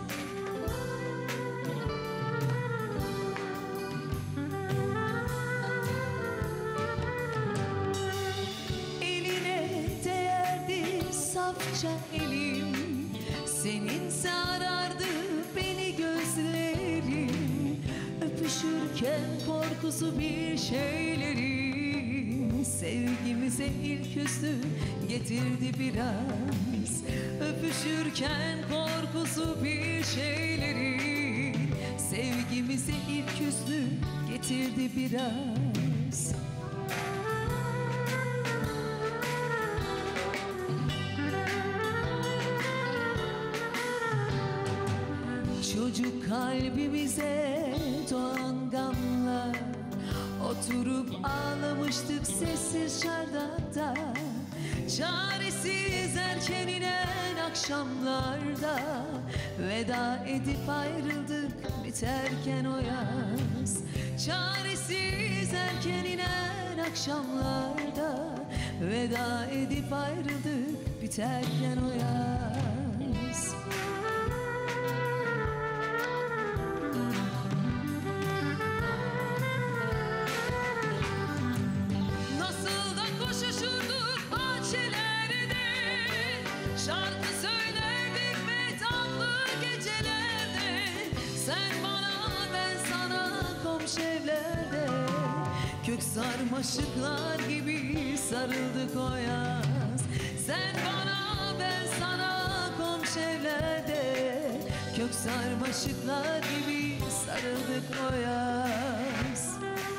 Eline değerdi safça elim, senin sarardı beni gözlerin. Öpüşürken korkusu bir şeylerin, sevgimize ilk hüznü getirdi biraz. Öpüşürken korkusu bir şeylerin, sevgimize ilk hüznü getirdi biraz. Çocuk kalbimize doğan gamla, oturup ağlamıştık sessiz çardakta. Çaresiz erken inen akşamlarda veda edip ayrıldık biterken o yaz. Çaresiz erken inen akşamlarda veda edip ayrıldık biterken o yaz. Nasıl da koşuşurduk bahçelerde, şarkı söylerdik ve tatlı gecelerde. Sen bana ben sana komşu evlerde, kök sarmaşıklar gibi sarıldık o yaz. Sen bana ben sana komşu evlerde, kök sarmaşıklar gibi sarıldık o yaz.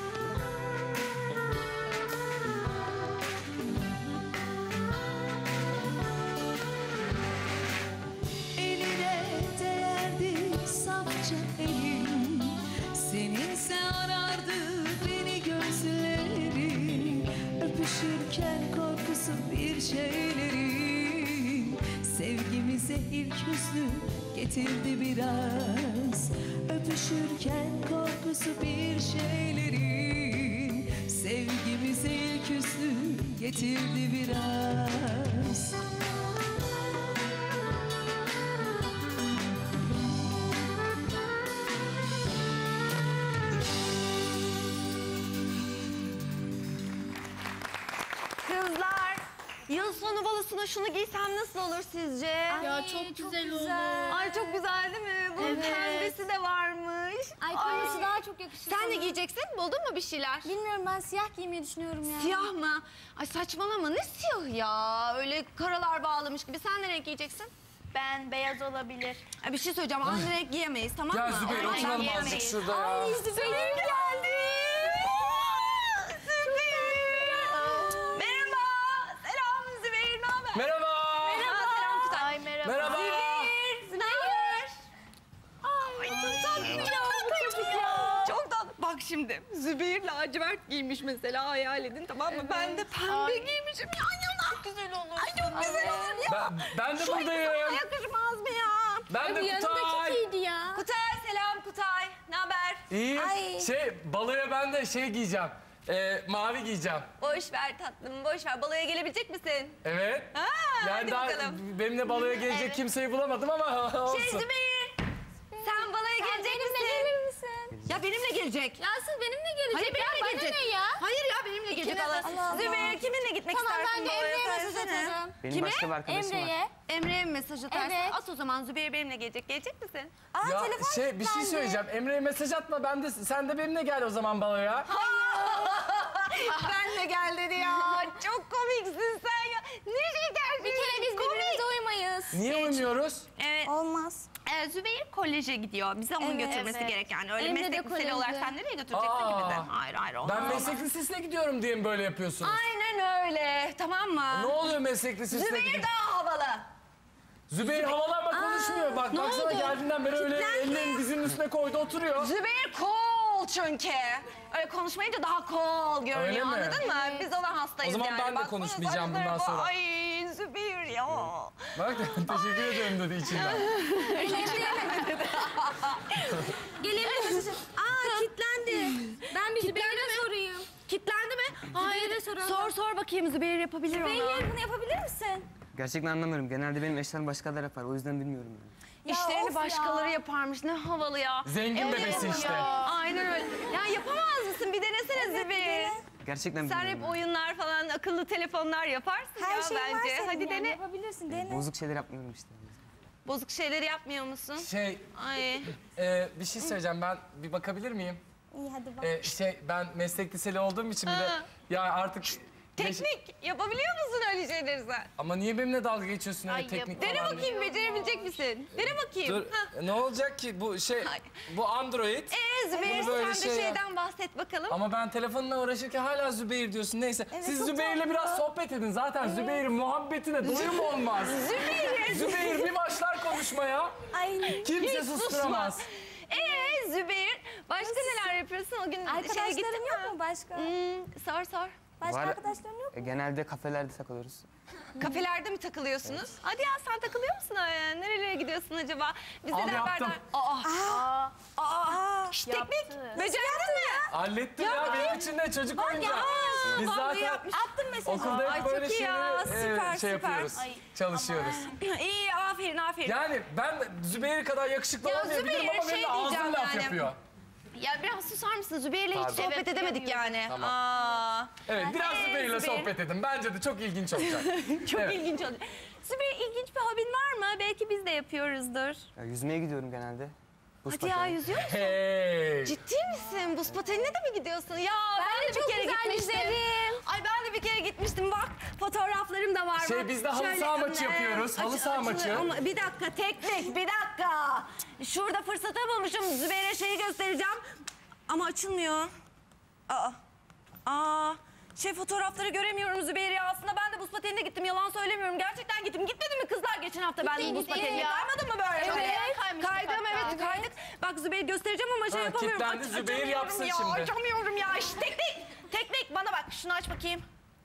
Eline değerdi safça elim, seninse arardı beni gözlerim. Öpüşürken korkusu bir şeyleri, sevgimize ilk hüznü getirdi biraz. Öpüşürken korkusu bir şeyleri, sevgimize ilk hüznü getirdi biraz. Kızlar, yıl sonu balosuna şunu giysem nasıl olur sizce? Ya çok, güzel oldu. Ay çok güzel değil mi? Bunun Evet. pembesi de varmış. Ay kırmızı daha çok yakışır Sen sana. ne giyeceksin? Buldun mu bir şeyler? Bilmiyorum, ben siyah giymeyi düşünüyorum ya. Siyah mı? Ay saçmalama, ne siyah ya? Öyle karalar bağlamış gibi. Sen ne renk giyeceksin? Ben beyaz olabilir. Ay bir şey söyleyeceğim, aynı renk giyemeyiz, tamam mı? Ya Zübeyir Aynı oturalım renk azıcık giyemeyiz. şurada ya. Ay Zübeyir geldi. Zübeyir. Merhaba. Selam Zübeyir, ne haber? Merhaba. Merhaba. Selam Kutay. Ay merhaba. Merhaba. Zübeyir, ne haber? Ay çok tatlı ya, bu çocuk ya. Çok tatlı. Bak şimdi, Zübeyir lacivert giymiş mesela, hayal edin, tamam mı? Ben de pembe Ay. giymişim yan yana. Çok güzel olur. Ay çok güzel Evet. olur ya. Ben, ben de Şu buradayım. elbise yakışmaz mı ya? Ben de Kutay. iyiydi ya. Kutay, selam Kutay. Ne haber? İyi. Ay. Şey, baloya ben de şey giyeceğim. Ee, mavi giyeceğim. Boş ver tatlım, boş ver. Baloya gelebilecek misin? Evet. Ha, Yani hadi daha bakalım. benimle baloya gelecek Evet. kimseyi bulamadım ama olsun. Şey Zübeyir, sen baloya gelecek misin? gelir misin? Ya benimle gelecek. Ya siz benimle gelecek. Hayır benimle ya, bana gelecek. ne ya? Hayır ya benimle gelecek. İkiniz- Allah. Allah Allah. Zübeyir kiminle gitmek Tamam, istersin ben de baloya? Emre'ye mesaj Söylesene. atarım. Benim Kime? başka bir arkadaşım var. Emre'ye. Emre'ye mi mesaj atarsın? Evet. At o zaman, Zübeyir benimle gelecek. Gelecek misin? Ya şey bir şey söyleyeceğim. Emre'ye mesaj atma. Ben de sen de benimle gel o zaman baloya. Benle gel dedi ya. Çok komiksin sen ya. Nereye geldin? Bir kere biz birbirimize uymayız. Niye uymuyoruz? Evet. Olmaz. Ee, Zübeyir koleje gidiyor. Bize onun Evet, götürmesi evet. gerek yani. Öyle Emre de meslek liseli kolejde. olarak sen nereye götüreceksin ki Aa. bizi? Hayır hayır olmaz. Ben olmaz. meslek lisesine gidiyorum diye mi böyle yapıyorsunuz? Aynen öyle. Tamam mı? Ne oluyor meslek lisesine? Zübeyir gidince? daha havalı. Zübeyir havalarla konuşmuyor. Bak ne baksana oldu? geldiğinden beri öyle Kitlendi. ellerini dizinin üstüne koydu oturuyor. Zübeyir cool çünkü. Öyle konuşmayınca daha cool görünüyor, Öyle mi? anladın mı? Biz ona hastayız O zaman yani. ben de Baksana konuşmayacağım saçları bundan bu- sonra. Ay Zübeyir ya. Bak teşekkür ederim dedi içinden. Gelelim. Aa kilitlendi. Ben bir Zübeyir'e sorayım. Kitlendi mi? Zübeyir'e soralım. Sor sor bakayım, Zübeyir yapabilir onu. Zübeyir bunu yapabilir misin? Gerçekten anlamıyorum. Genelde benim eşlerim başkaları yapar. O yüzden bilmiyorum yani. İşlerini of başkaları ya. yaparmış, ne havalı ya. Zengin Evet bebesi ya. işte. Aynen öyle. Ya yapamaz mısın? Bir denesene Zübeyir. Gerçekten Sen bilmiyorum. hep oyunlar falan, akıllı telefonlar yaparsın ya bence. Hadi dene. Yapabilirsin yani. Bozuk şeyler yapmıyorum işte. Bozuk şeyleri yapmıyor musun? Şey Ay. e, bir şey söyleyeceğim ben bir bakabilir miyim? İyi hadi bak. E, şey ben meslek liseli olduğum için bir de Ha. ya artık Teknik yapabiliyor musun öyle şeyleri sen? ama niye benimle dalga geçiyorsun öyle Ay, teknik Dene falan diye? bakayım, becerebilecek misin? Dene bakayım. Dur Hah. ne olacak ki bu şey Ay. bu Android. Ee Zübeyir, Bunu böyle sen de şey yap. şeyden bahset bakalım. Ama ben telefonla uğraşırken hala Zübeyir diyorsun. Neyse siz Zübeyir'le biraz sohbet edin. Zaten Zübeyir'in muhabbetine doyum olmaz. Zübeyir. Zübeyir bir başlar konuşmaya. Ay. Kimse Hiç susturamaz. susmaz. Ee Zübeyir, başka neler yapıyorsun? O gün şeye gittin Arkadaşların mi? yok mu başka? Hmm, sor sor. Başka Var- arkadaşların yok mu? E, genelde kafelerde takılıyoruz. Kafelerde mi takılıyorsunuz? Hadi ya sen takılıyor musun? Ee, nerelere gidiyorsun acaba? Bize Al, de yaptım. haberdar. Aa, aa, aa. Şş, teknik. Becerdin mi? Hallettim ya, benim için de çocuk oyuncağı. Biz zaten Attın mesajı. okulda hep Ay, böyle çok iyi ya. şeyleri Süper, e, şey süper. yapıyoruz. Ay, çalışıyoruz. İyi, aferin, aferin. Yani ben Zübeyir kadar yakışıklı Ya olmayabilirim Zübeyir, ama benim şey de ağzım diyeceğim laf yani. yapıyor. Ya biraz susar mısın? Zübeyir'le hiç Pardon. sohbet Evet, edemedik yani. Tamam. Aa. Evet, biraz Ee, Zübeyir'le Zübeyir. sohbet edin. Bence de çok ilginç olacak. Çok Evet. ilginç oldu. Zübeyir, ilginç bir hobin var mı? Belki biz de yapıyoruzdur. Ya, yüzmeye gidiyorum genelde. Buz Hadi ya, pateni. yüzüyor musun? Hey. Ciddi misin? Buz patenine de mi gidiyorsun? Ya ben, de çok bir kere güzel gitmiştim. yüzerim. Ay ben de bir kere gitmiştim. Bak fotoğraflarım da var. Şey, bak. biz de halı Şöyle, saha maçı e, yapıyoruz. Halı aç- saha açılıyor maçı. Ama bir dakika teknik bir dakika. Şurada fırsatı bulmuşum. Zübeyir'e şeyi göstereceğim. Ama açılmıyor. Aa. Aa. Şey fotoğrafları göremiyorum Zübeyir ya. Aslında ben de buz patenine gittim. Yalan söylemiyorum. Gerçekten gittim. Gitmedin mi kızlar geçen hafta ben de Gittin, buz gittin. patenine? Kaymadın mı böyle? Evet, Şöyle? kaymıştık Kaydım hatta. evet kaydık. Bak Zübeyir göstereceğim ama şey Ha, yapamıyorum. kilitlendi, Aç- Zübeyir açamıyorum yapsın ya, şimdi. Açamıyorum ya. İşte teknik. Teknik bana bak. Şunu aç bakayım.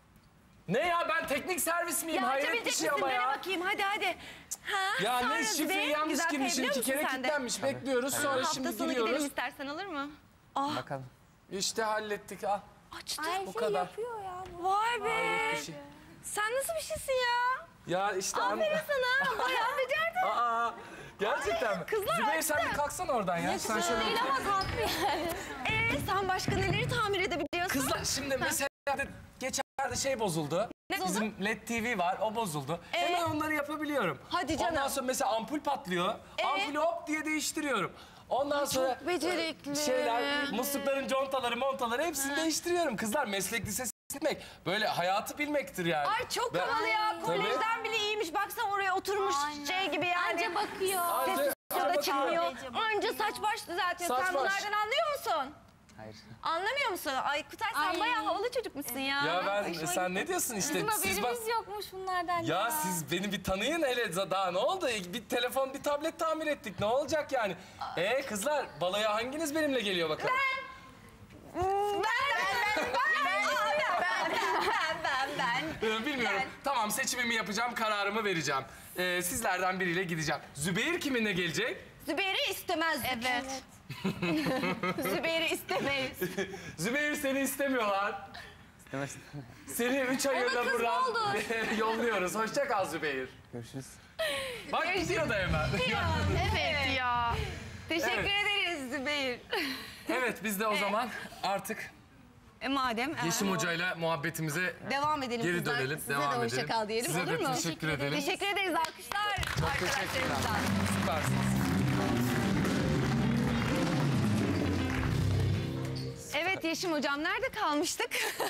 Ne ya, ben teknik servis miyim? Ya Hayret bir açabilecek şey misin? ama Dene ya. bakayım hadi hadi. Ha, Ya sonra ne şifreyi Zübeyir, yanlış güzel girmişim. kayabiliyor İki kere musun sen de? kilitlenmiş. Bekliyoruz. Sonra Hafta şimdi sonu gidelim giriyoruz. istersen alır mı? Bakalım. İşte hallettik. Al. Açtı. Her Bu şey kadar. yapıyor ya. bu. Vay be. Bir şey. Sen nasıl bir şeysin ya? Ya işte an- Aferin sana. Bayağı becerdin. Aa, gerçekten mi? Kızlar Zübeyir açtı. sen bir kalksana oradan ya. Sen şöyle Değil ama tatlı yani. Ee, sen başka neleri tamir edebiliyorsun? Kızlar şimdi mesela de geçenlerde şey bozuldu. Ne bozuldu? Bizim L E D T V var, o bozuldu. Ee? Hemen onları yapabiliyorum. Hadi canım. Ondan sonra mesela ampul patlıyor. Ee? Ampulü hop diye değiştiriyorum. Ondan sonra becerikli. şeyler, muslukların contaları, montaları hepsini değiştiriyorum. Kızlar meslek lisesi gitmek böyle hayatı bilmektir yani. Ay çok Ben- havalı ya. Tabii. Kolejden bile iyiymiş. Baksana oraya oturmuş Aynen. şey gibi yani. Anca bakıyor. Anca- Ses da bakıyor. çıkmıyor. Anca saç baş düzeltiyor. Saç Sen baş. bunlardan anlıyor musun? Hayır. Anlamıyor musun? Ay Kutay sen Ay. bayağı havalı çocuk musun ya? Ya ben, Hoşuma sen gitti. ne diyorsun işte? Bizim Siz bak- haberimiz yokmuş bunlardan ya. Ya siz beni bir tanıyın hele, daha ne oldu? Bir telefon, bir tablet tamir ettik. Ne olacak yani? Ee kızlar, balaya hanginiz benimle geliyor bakalım? Ben, ben, ben, ben, ben, ben, ben. Ee, Bilmiyorum. Tamam, seçimimi yapacağım, kararımı vereceğim. Ee, sizlerden biriyle gideceğim. Zübeyir kiminle gelecek? Zübeyir'i istemezdik. Evet. Zübeyir'i istemeyiz. Zübeyir seni istemiyorlar. İstemezsin. Seni üç ayında buradan yolluyoruz. Hoşça kal Zübeyir. Görüşürüz. Bak gidiyor da hemen. Evet ya. Teşekkür Evet. ederiz Zübeyir. Evet, biz de o zaman artık E madem. Yeşim e, Hoca'yla muhabbetimize Devam edelim geri kızlar. dönelim. Size devam de hoşça edelim. kal diyelim. Size Olur de mu? teşekkür edelim. Teşekkür ederiz alkışlar. Çok teşekkürler. Arkadaşlarımızdan. Süpersiniz. Evet Yeşim hocam nerede kalmıştık?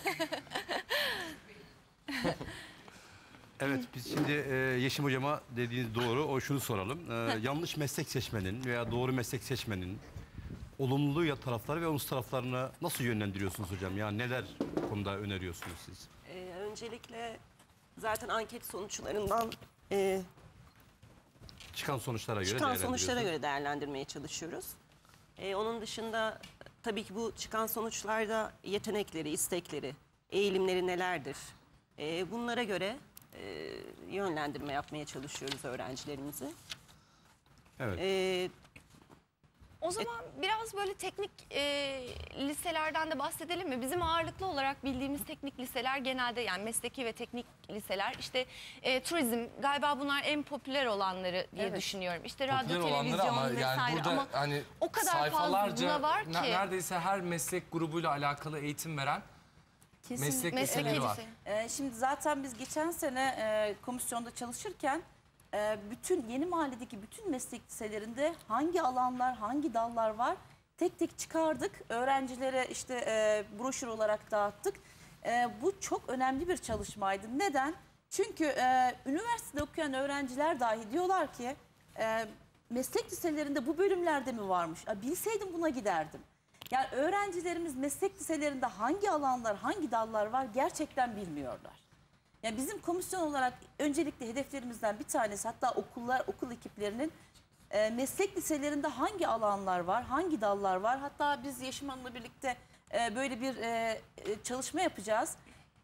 Evet, biz şimdi e, Yeşim Hocama dediğiniz doğru. O şunu soralım. E, yanlış meslek seçmenin veya doğru meslek seçmenin olumlu ya tarafları ve olumsuz taraflarını nasıl yönlendiriyorsunuz hocam? Yani neler bu konuda öneriyorsunuz siz? Ee, öncelikle zaten anket sonuçlarından e, Çıkan sonuçlara göre çıkan sonuçlara değerlendiriyorsunuz. göre değerlendirmeye çalışıyoruz. Ee, onun dışında tabii ki bu çıkan sonuçlarda yetenekleri, istekleri, eğilimleri nelerdir? Ee, bunlara göre e, yönlendirme yapmaya çalışıyoruz öğrencilerimizi. Evet. Ee, O zaman biraz böyle teknik e, liselerden de bahsedelim mi? Bizim ağırlıklı olarak bildiğimiz teknik liseler genelde yani mesleki ve teknik liseler işte e, turizm galiba bunlar en popüler olanları diye Evet. düşünüyorum. İşte radyo, Popüler olanları televizyon ama vesaire yani burada ama hani o kadar sayfalarca fazla var ki. ne- neredeyse her meslek grubuyla alakalı eğitim veren meslek Mesleki liseleri var. lise. Ee, şimdi zaten biz geçen sene e, komisyonda çalışırken e, bütün yeni mahalledeki bütün meslek liselerinde hangi alanlar, hangi dallar var tek tek çıkardık. Öğrencilere işte e, broşür olarak dağıttık. E, bu çok önemli bir çalışmaydı. Neden? Çünkü e, üniversitede okuyan öğrenciler dahi diyorlar ki e, meslek liselerinde bu bölümlerde mi varmış? A, bilseydim buna giderdim. Yani öğrencilerimiz meslek liselerinde hangi alanlar, hangi dallar var gerçekten bilmiyorlar. Yani bizim komisyon olarak öncelikle hedeflerimizden bir tanesi hatta okullar, okul ekiplerinin e, meslek liselerinde hangi alanlar var, hangi dallar var. Hatta biz Yeşim Hanım'la birlikte e, böyle bir e, e, çalışma yapacağız.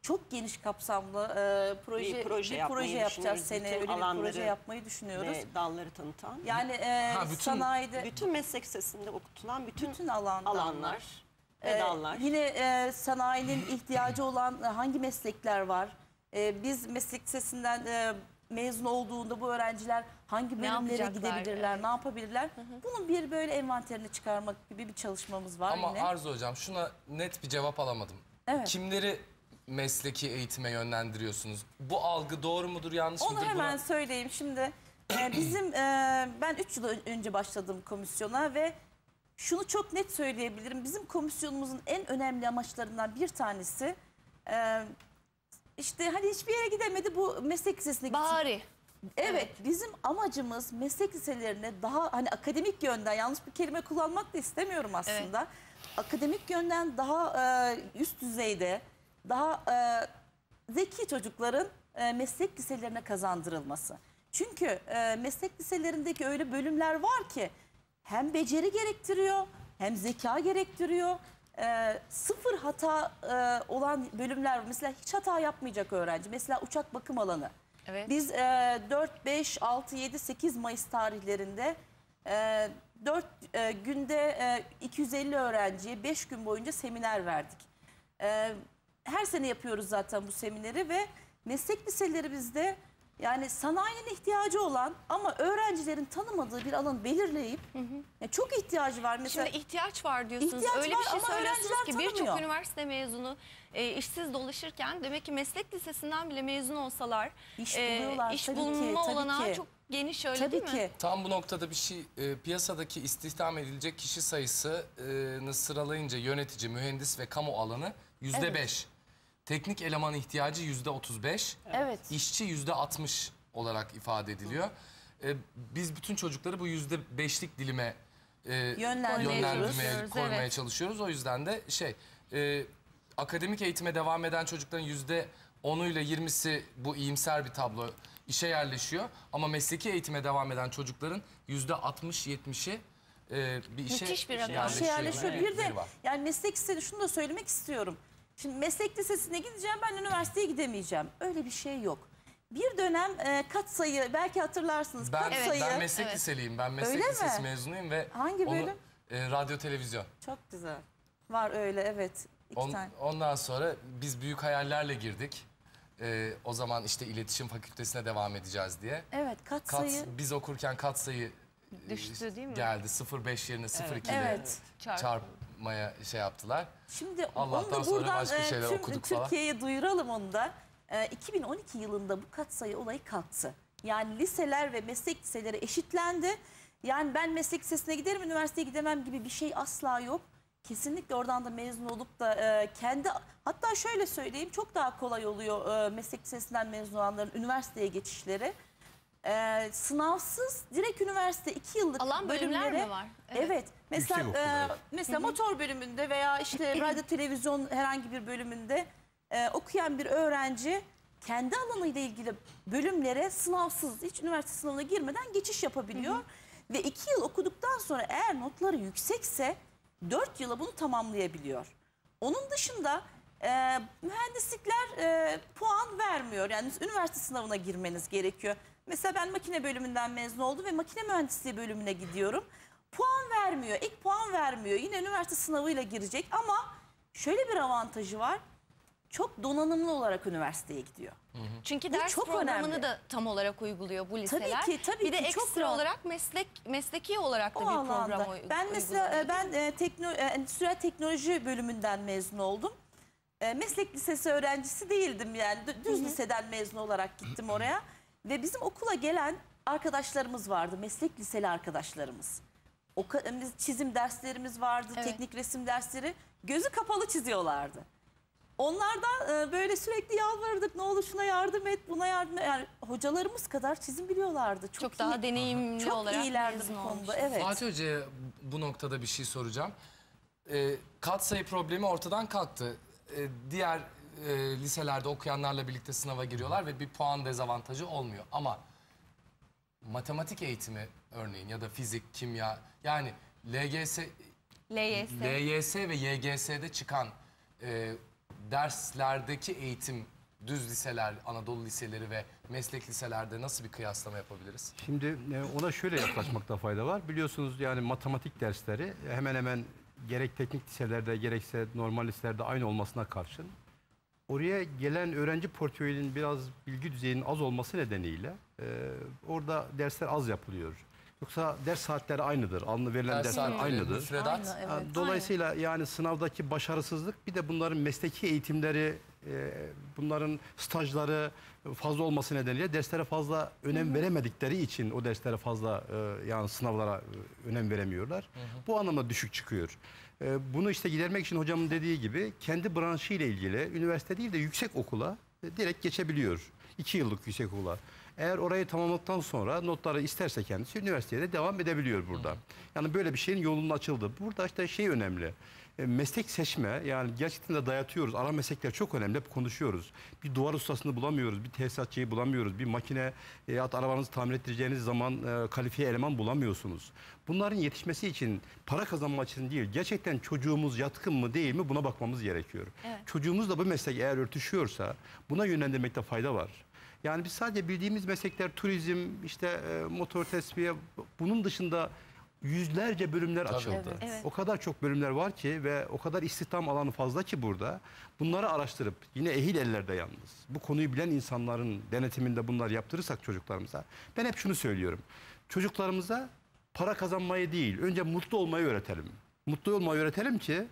çok geniş kapsamlı e, proje Bir proje bir yapmayı proje yapacağız düşünüyoruz. sene. Bütün Öyle bir alanları proje yapmayı düşünüyoruz. Ve dalları tanıtan. Yani e, Ha, bütün- sanayide Bütün meslek lisesinde okutulan bütün, bütün alanlar. alanlar ve Ee, dallar. Yine e, sanayinin ihtiyacı olan e, hangi meslekler var? E, biz meslek lisesinden e, mezun olduğunda bu öğrenciler hangi bölümlere yapacaklar? gidebilirler, Evet. ne yapabilirler? Bunun bir böyle envanterini çıkarmak gibi bir çalışmamız var Ama yine. Arzu Hocam şuna net bir cevap alamadım. Evet. Kimleri mesleki eğitime yönlendiriyorsunuz? Bu algı doğru mudur, yanlış Onu mıdır? hemen Buna- söyleyeyim şimdi. e, bizim e, ben üç yıl önce başladım komisyona ve şunu çok net söyleyebilirim. Bizim komisyonumuzun en önemli amaçlarından bir tanesi e, işte hani hiçbir yere gidemedi bu meslek lisesine gitsin. Bari. Evet, bizim amacımız meslek liselerine daha hani akademik yönden, yanlış bir kelime kullanmak da istemiyorum aslında. Akademik yönden daha e, üst düzeyde, daha e, zeki çocukların e, meslek liselerine kazandırılması. Çünkü e, meslek liselerindeki öyle bölümler var ki hem beceri gerektiriyor, hem zeka gerektiriyor. E, sıfır hata e, olan bölümler var. Mesela hiç hata yapmayacak öğrenci. Mesela uçak bakım alanı. Evet. Biz e, dört, beş, altı, yedi, sekiz Mayıs tarihlerinde e, dört e, günde e, iki yüz elli öğrenciye beş gün boyunca seminer verdik. E, her sene yapıyoruz zaten bu semineri ve meslek liseleri bizde yani sanayinin ihtiyacı olan ama öğrencilerin tanımadığı bir alanı belirleyip yani çok ihtiyacı var. Mesela Şimdi ihtiyaç var diyorsunuz. İhtiyaç Öyle var bir şey ama söylüyorsunuz öğrenciler ki birçok tanımıyor. üniversite mezunu e, işsiz dolaşırken demek ki meslek lisesinden bile mezun olsalar İş buluyorlar, iş tabii ki, bulunma tabii olanağı ki. çok geniş, öyle tabii değil mi? ki. Tam bu noktada bir şey, e, piyasadaki istihdam edilecek kişi sayısını sıralayınca yönetici, mühendis ve kamu alanı yüzde beş. Teknik eleman ihtiyacı yüzde otuz beş. Evet. İşçi yüzde altmış olarak ifade ediliyor. E, biz bütün çocukları bu yüzde beşlik dilime e, Yönlendirmeye yönlendirmeye, çalışıyoruz, koymaya evet. çalışıyoruz. O yüzden de şey, e, akademik eğitime devam eden çocukların yüzde onuyla yirmisi bu iyimser bir tablo, işe yerleşiyor. Ama mesleki eğitime devam eden çocukların yüzde altmış yetmişi e, bir işe Müthiş bir rakam. Bir şey yerleşiyor. gibi Bir de veri var. yani meslek lisesi şunu da söylemek istiyorum. Şimdi meslek lisesine gideceğim, ben üniversiteye gidemeyeceğim. Öyle bir şey yok. Bir dönem e, katsayı, belki hatırlarsınız, Ben, katsayı. ben meslek Evet. liseliyim. Ben meslek Öyle mi? lisesi mezunuyum ve Hangi onu, bölüm? e, radyo televizyon. Çok güzel. Var öyle, evet. İki On- tane. ondan sonra biz büyük hayallerle girdik. E, o zaman işte iletişim fakültesine devam edeceğiz diye. Evet, Kat, katsayı. biz okurken katsayı e, Düştü değil mi? geldi. sıfır virgül beş yerine sıfır virgül iki ile Evet. Çarp. çarpmaya şey yaptılar. Şimdi Allah'tan onu da sonra buradan başka e, şeyler tüm okuduk falan. Türkiye'ye duyuralım onu da. E, iki bin on iki yılında bu katsayı olayı kalktı. Yani liseler ve meslek liseleri eşitlendi. Yani ben meslek lisesine giderim, üniversiteye gidemem gibi bir şey asla yok. Kesinlikle oradan da mezun olup da e, kendi, hatta şöyle söyleyeyim, çok daha kolay oluyor e, meslek lisesinden mezun olanların üniversiteye geçişleri. E, sınavsız direkt üniversite iki yıllık Alan bölümler bölümlere. mi var? Evet. Evet. Mesela Yüksek okulda, e, evet. mesela motor bölümünde veya işte radyo televizyon herhangi bir bölümünde e, okuyan bir öğrenci kendi alanıyla ilgili bölümlere sınavsız, hiç üniversite sınavına girmeden geçiş yapabiliyor. Ve iki yıl okuduktan sonra eğer notları yüksekse dört yıla bunu tamamlayabiliyor. Onun dışında e, mühendislikler e, puan vermiyor. Yani üniversite sınavına girmeniz gerekiyor. Mesela ben makine bölümünden mezun oldum ve makine mühendisliği bölümüne gidiyorum. Puan vermiyor, ek puan vermiyor. Yine üniversite sınavıyla girecek ama şöyle bir avantajı var. Çok donanımlı olarak üniversiteye gidiyor. Çünkü Bu ders çok programını önemli. da tam olarak uyguluyor bu liseler. ki, tabii bir de ki, çok ekstra rahat. olarak meslek mesleki olarak da O bir program alanda. uy- Ben mesela uyguluyor. e, ben e, tekno, e, endüstriyel teknoloji bölümünden mezun oldum. E, meslek lisesi öğrencisi değildim yani. D- Düz liseden mezun olarak gittim oraya. Ve bizim okula gelen arkadaşlarımız vardı. Meslek liseli arkadaşlarımız. O ka- biz çizim derslerimiz vardı, Evet. teknik resim dersleri. Gözü kapalı çiziyorlardı. Onlardan e, böyle sürekli yalvarırdık. Ne olur şuna yardım et, buna yardım et. Yani hocalarımız kadar çizim biliyorlardı. Çok, çok iyi, daha deneyimli çok olarak iyilerdi mezun bu konuda. olmuş. Evet. Fatih Hoca'ya bu noktada bir şey soracağım. E, katsayı problemi ortadan kalktı. E, diğer e, liselerde okuyanlarla birlikte sınava giriyorlar ve bir puan dezavantajı olmuyor. Ama matematik eğitimi örneğin ya da fizik, kimya, yani L G S, L Y S. L Y S ve Y G S'de çıkan e, derslerdeki eğitim, düz liseler, Anadolu liseleri ve meslek liselerde nasıl bir kıyaslama yapabiliriz? Şimdi e, ona şöyle yaklaşmakta fayda var. Biliyorsunuz yani matematik dersleri hemen hemen gerek teknik liselerde gerekse normal liselerde aynı olmasına karşın oraya gelen öğrenci portföyünün biraz bilgi düzeyinin az olması nedeniyle e, orada dersler az yapılıyor. Yoksa ders saatleri aynıdır. Alnı verilen Ders dersler saatleri, aynıdır. müfredat. Aynı, evet. Ha, Dolayısıyla yani sınavdaki başarısızlık bir de bunların mesleki eğitimleri, e, bunların stajları fazla olması nedeniyle derslere fazla önem veremedikleri için o derslere fazla e, yani sınavlara e, önem veremiyorlar. Bu anlamda düşük çıkıyor. E, bunu işte gidermek için hocamın dediği gibi kendi branşı ile ilgili üniversite değil de yüksek okula e, direkt geçebiliyor. İki yıllık yüksek okula. Eğer orayı tamamladıktan sonra notları isterse kendisi üniversiteye de devam edebiliyor burada. Yani böyle bir şeyin yolunun açıldı. Burada işte şey önemli. E, meslek seçme yani gerçekten de dayatıyoruz. Ara meslekler çok önemli. Hep konuşuyoruz. Bir duvar ustasını bulamıyoruz. Bir tesisatçıyı bulamıyoruz. Bir makine e, ya da arabanızı tamir ettireceğiniz zaman e, kalifiye eleman bulamıyorsunuz. Bunların yetişmesi için para kazanmak için değil. Gerçekten çocuğumuz yatkın mı değil mi buna bakmamız gerekiyor. Evet. Çocuğumuz da bu meslek eğer örtüşüyorsa buna yönlendirmekte fayda var. Yani biz sadece bildiğimiz meslekler turizm, işte e, motor tesviye bunun dışında yüzlerce bölümler Tabii. açıldı. Evet, evet. O kadar çok bölümler var ki ve o kadar istihdam alanı fazla ki burada. Bunları araştırıp yine ehil ellerde yalnız. Bu konuyu bilen insanların denetiminde bunları yaptırırsak çocuklarımıza. Ben hep şunu söylüyorum. Çocuklarımıza para kazanmayı değil, önce mutlu olmayı öğretelim. Mutlu olmayı öğretelim ki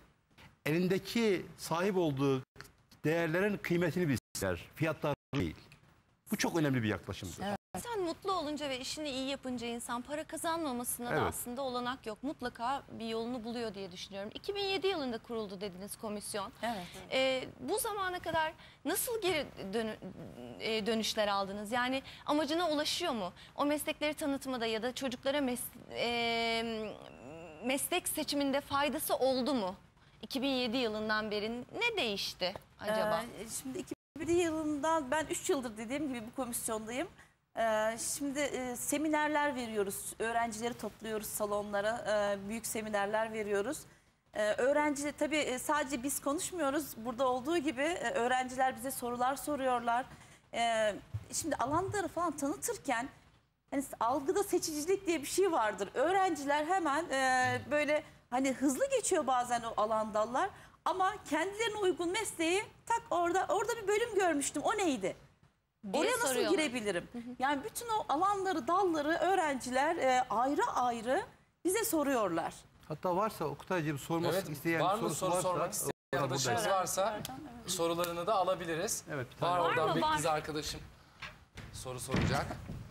elindeki sahip olduğu değerlerin kıymetini bilsinler. Fiyatlar değil. Bu çok önemli bir yaklaşımdır. Evet. Sen mutlu olunca ve işini iyi yapınca insan para kazanmamasına da Evet. aslında olanak yok. Mutlaka bir yolunu buluyor diye düşünüyorum. iki bin yedi yılında kuruldu dediniz komisyon. Evet. Ee, bu zamana kadar nasıl geri dönü- e, dönüşler aldınız? Yani amacına ulaşıyor mu? O meslekleri tanıtmada ya da çocuklara mes- e, meslek seçiminde faydası oldu mu? iki bin yedi yılından beri ne değişti acaba? Ee, şimdi iki bin bir yılından ben üç yıldır dediğim gibi bu komisyondayım. Ee, şimdi e, seminerler veriyoruz. Öğrencileri topluyoruz salonlara. E, büyük seminerler veriyoruz. E, öğrenciler tabii e, sadece biz konuşmuyoruz. Burada olduğu gibi e, öğrenciler bize sorular soruyorlar. E, şimdi alanları falan tanıtırken hani algıda seçicilik diye bir şey vardır. Öğrenciler hemen e, böyle hani hızlı geçiyor bazen o alan dallar. Ama kendilerine uygun mesleği tak orada orada bir bölüm görmüştüm. O neydi? diye Oraya nasıl soruyorlar. girebilirim? Yani bütün o alanları, dalları öğrenciler e, ayrı ayrı bize soruyorlar. Hatta varsa Oktay'cığım sormak Evet, isteyen var mı sorusu soru varsa, sormak isteyen o- o- arkadaşımız buradayız. varsa sorularını da alabiliriz. Evet, bir var tane var. oradan Var mı? bir Var. kız arkadaşım soru soracak.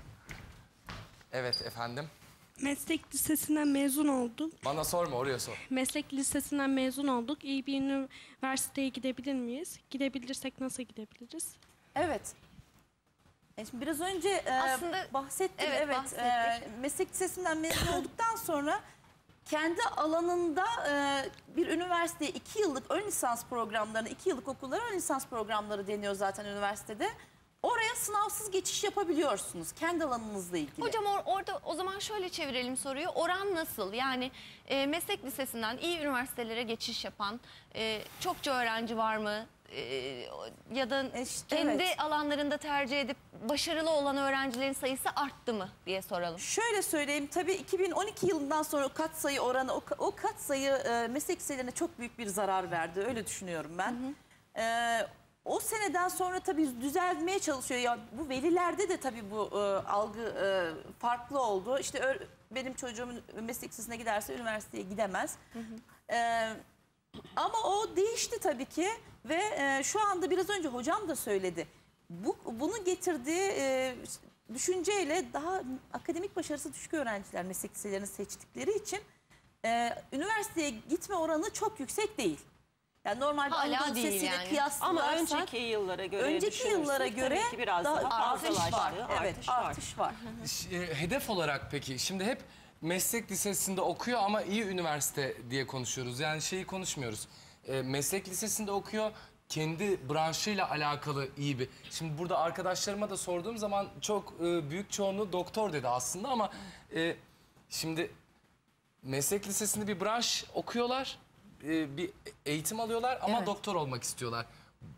Evet efendim. Meslek lisesinden mezun olduk. Bana sorma, oraya sor. Meslek lisesinden mezun olduk. İyi bir üniversiteye gidebilir miyiz? Gidebilirsek nasıl gidebiliriz? Evet. E şimdi biraz önce e, Aslında- bahsettim. Evet, Evet. bahsettik. e, meslek lisesinden mezun olduktan sonra kendi alanında e, bir üniversiteye iki yıllık ön lisans programlarını, iki yıllık okullara ön lisans programları deniyor zaten üniversitede. Oraya sınavsız geçiş yapabiliyorsunuz kendi alanınızla ilgili. Hocam or- orada o zaman şöyle çevirelim soruyu. Oran nasıl? Yani e, meslek lisesinden iyi üniversitelere geçiş yapan e, çokça öğrenci var mı? E, ya da E işte kendi evet. alanlarında tercih edip başarılı olan öğrencilerin sayısı arttı mı diye soralım. Şöyle söyleyeyim, tabii iki bin on iki yılından sonra o katsayı oranı, o, o katsayı e, meslek liselerine çok büyük bir zarar verdi. Öyle düşünüyorum ben. E, o seneden sonra tabii düzelmeye çalışıyor. Ya bu velilerde de tabii bu e, algı e, farklı oldu. İşte ö- benim çocuğum meslek lisesine giderse üniversiteye gidemez. E, ama o değişti tabii ki ve e, şu anda biraz önce hocam da söyledi. Bu bunun getirdiği e, düşünceyle daha akademik başarısı düşük öğrenciler meslek liselerini seçtikleri için e, üniversiteye gitme oranı çok yüksek değil. Yani normal bir Hala Anadolu değil Lisesi'yle yani. kıyaslarsak Ama önceki yıllara göre önceki düşünürsek yıllara tabii göre ki biraz daha daha artış var. fazlalaştı. Evet, Artış var. artış var. Ş- e, Hedef olarak peki, şimdi hep meslek lisesinde okuyor ama iyi üniversite diye konuşuyoruz. Yani şeyi konuşmuyoruz. E, meslek lisesinde okuyor, kendi branşıyla alakalı iyi bir... Şimdi burada arkadaşlarıma da sorduğum zaman çok e, büyük çoğunluğu doktor dedi aslında ama... E, şimdi meslek lisesinde bir branş okuyorlar, e, bir eğitim alıyorlar ama Evet. doktor olmak istiyorlar.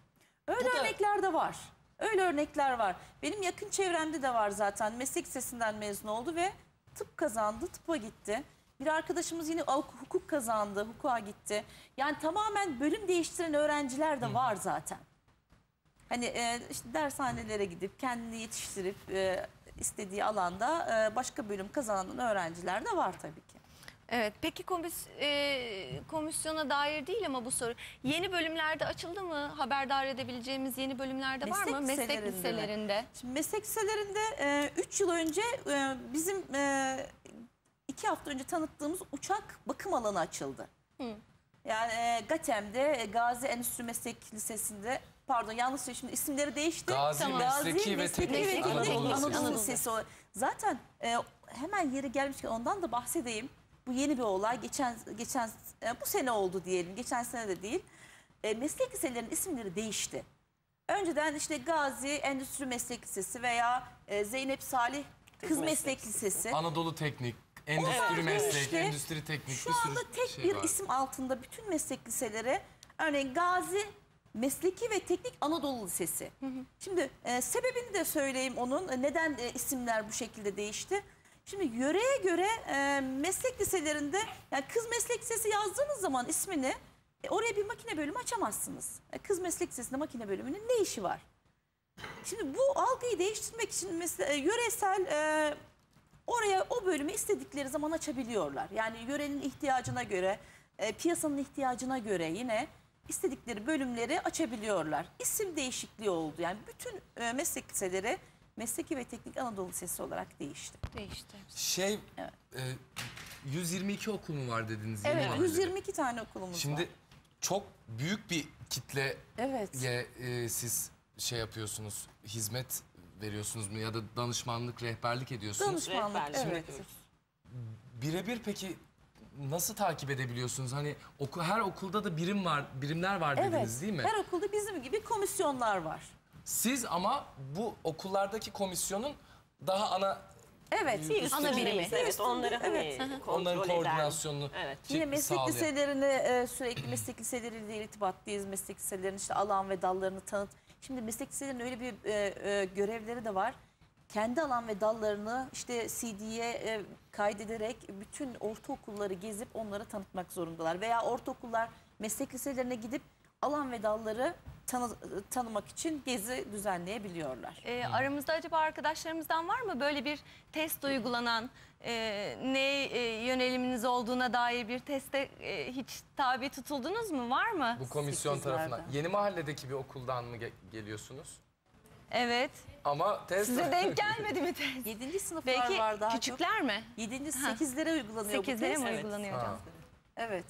Öyle Bu da- örnekler de var. Öyle örnekler var. Benim yakın çevremde de var zaten. Meslek lisesinden mezun oldu ve tıp kazandı, tıpa gitti. Bir arkadaşımız yine avuk- hukuk kazandı, hukuka gitti. Yani tamamen bölüm değiştiren öğrenciler de var zaten. Hani e, işte dershanelere gidip kendini yetiştirip e, istediği alanda e, başka bölüm kazanan öğrenciler de var tabii ki. Evet, peki komis, e, komisyona dair değil ama bu soru. Yeni bölümlerde açıldı mı? Haberdar edebileceğimiz yeni bölümlerde var mı? Meslek liselerinde mi? liselerinde. Şimdi meslek liselerinde üç yıl önce e, bizim e, iki hafta önce tanıttığımız uçak bakım alanı açıldı. Hı. Yani e, GATEM'de e, Gazi Endüstri Meslek Lisesi'nde, pardon yanlış söyleyeyim, şimdi isimleri değişti. Gazi Mesleki ve Teknik Anadolu Lisesi. Anadolu Lisesi. Zaten e, hemen yeri gelmişken ondan da bahsedeyim. Bu yeni bir olay. Geçen geçen e, bu sene oldu diyelim. Geçen sene de değil. E, meslek liselerinin isimleri değişti. Önceden işte Gazi Endüstri Meslek Lisesi veya e, Zeynep Salih Kız Meslek, Meslek Lisesi. Anadolu Teknik, Endüstri Onlar Meslek, değişti. Endüstri Teknik, Şu bir sürü anda tek şey bir var. isim altında bütün meslek liseleri, örneğin Gazi Mesleki ve Teknik Anadolu Lisesi. Hı hı. Şimdi e, sebebini de söyleyeyim onun. E, neden e, isimler bu şekilde değişti? Şimdi yöreye göre e, meslek liselerinde, yani Kız Meslek Lisesi yazdığınız zaman ismini e, oraya bir makine bölümü açamazsınız. E, Kız Meslek Lisesi'nde makine bölümünün ne işi var? Şimdi bu algıyı değiştirmek için mesela e, yöresel e, oraya o bölümü istedikleri zaman açabiliyorlar. Yani yörenin ihtiyacına göre, e, piyasanın ihtiyacına göre yine istedikleri bölümleri açabiliyorlar. İsim değişikliği oldu. Yani bütün e, meslek liseleri Mesleki ve Teknik Anadolu Lisesi olarak değişti. Değişti. Şey, Evet. e, yüz yirmi iki okul mu var dediniz? yeni Evet, mahallede? yüz yirmi iki tane okulumuz Şimdi var. çok büyük bir kitleye Evet. e, siz şey yapıyorsunuz, hizmet veriyorsunuz mu ya da danışmanlık, rehberlik ediyorsunuz? Danışmanlık, Rehberlik evet. yapıyoruz. Birebir peki nasıl takip edebiliyorsunuz? Hani oku, her okulda da birim var, birimler var dediniz Evet, değil mi? her okulda bizim gibi komisyonlar var. Siz ama bu okullardaki komisyonun daha ana Evet, Bir üstündeyiz, Ana birimi. Evet, Üstünde, onları hani evet. kontrol onların eden. koordinasyonunu Evet. Yine meslek sağlayan. liselerine e, sürekli meslek liseleriyle irtibattayız. Meslek liselerinin işte alan ve dallarını tanıt. Şimdi meslek liselerinin öyle bir e, e, görevleri de var. Kendi alan ve dallarını işte C D'ye e, kaydederek bütün ortaokulları gezip onları tanıtmak zorundalar. Veya ortaokullar meslek liselerine gidip alan ve dalları tanı, tanımak için gezi düzenleyebiliyorlar. E, aramızda acaba arkadaşlarımızdan var mı böyle bir test uygulanan, e, ne e, yöneliminiz olduğuna dair bir teste e, hiç tabi tutuldunuz mu? Var mı? Bu komisyon Sekizlerde. tarafından. Yeni mahalledeki bir okuldan mı ge- geliyorsunuz? Evet. Ama test... Size denk gelmedi mi test? Yedinci sınıflar Belki var daha çok. küçükler mi? Yedinci, Ha. sekizlere uygulanıyor bu Sekizlere test. mi Evet. uygulanıyor Ha. hocam? Evet.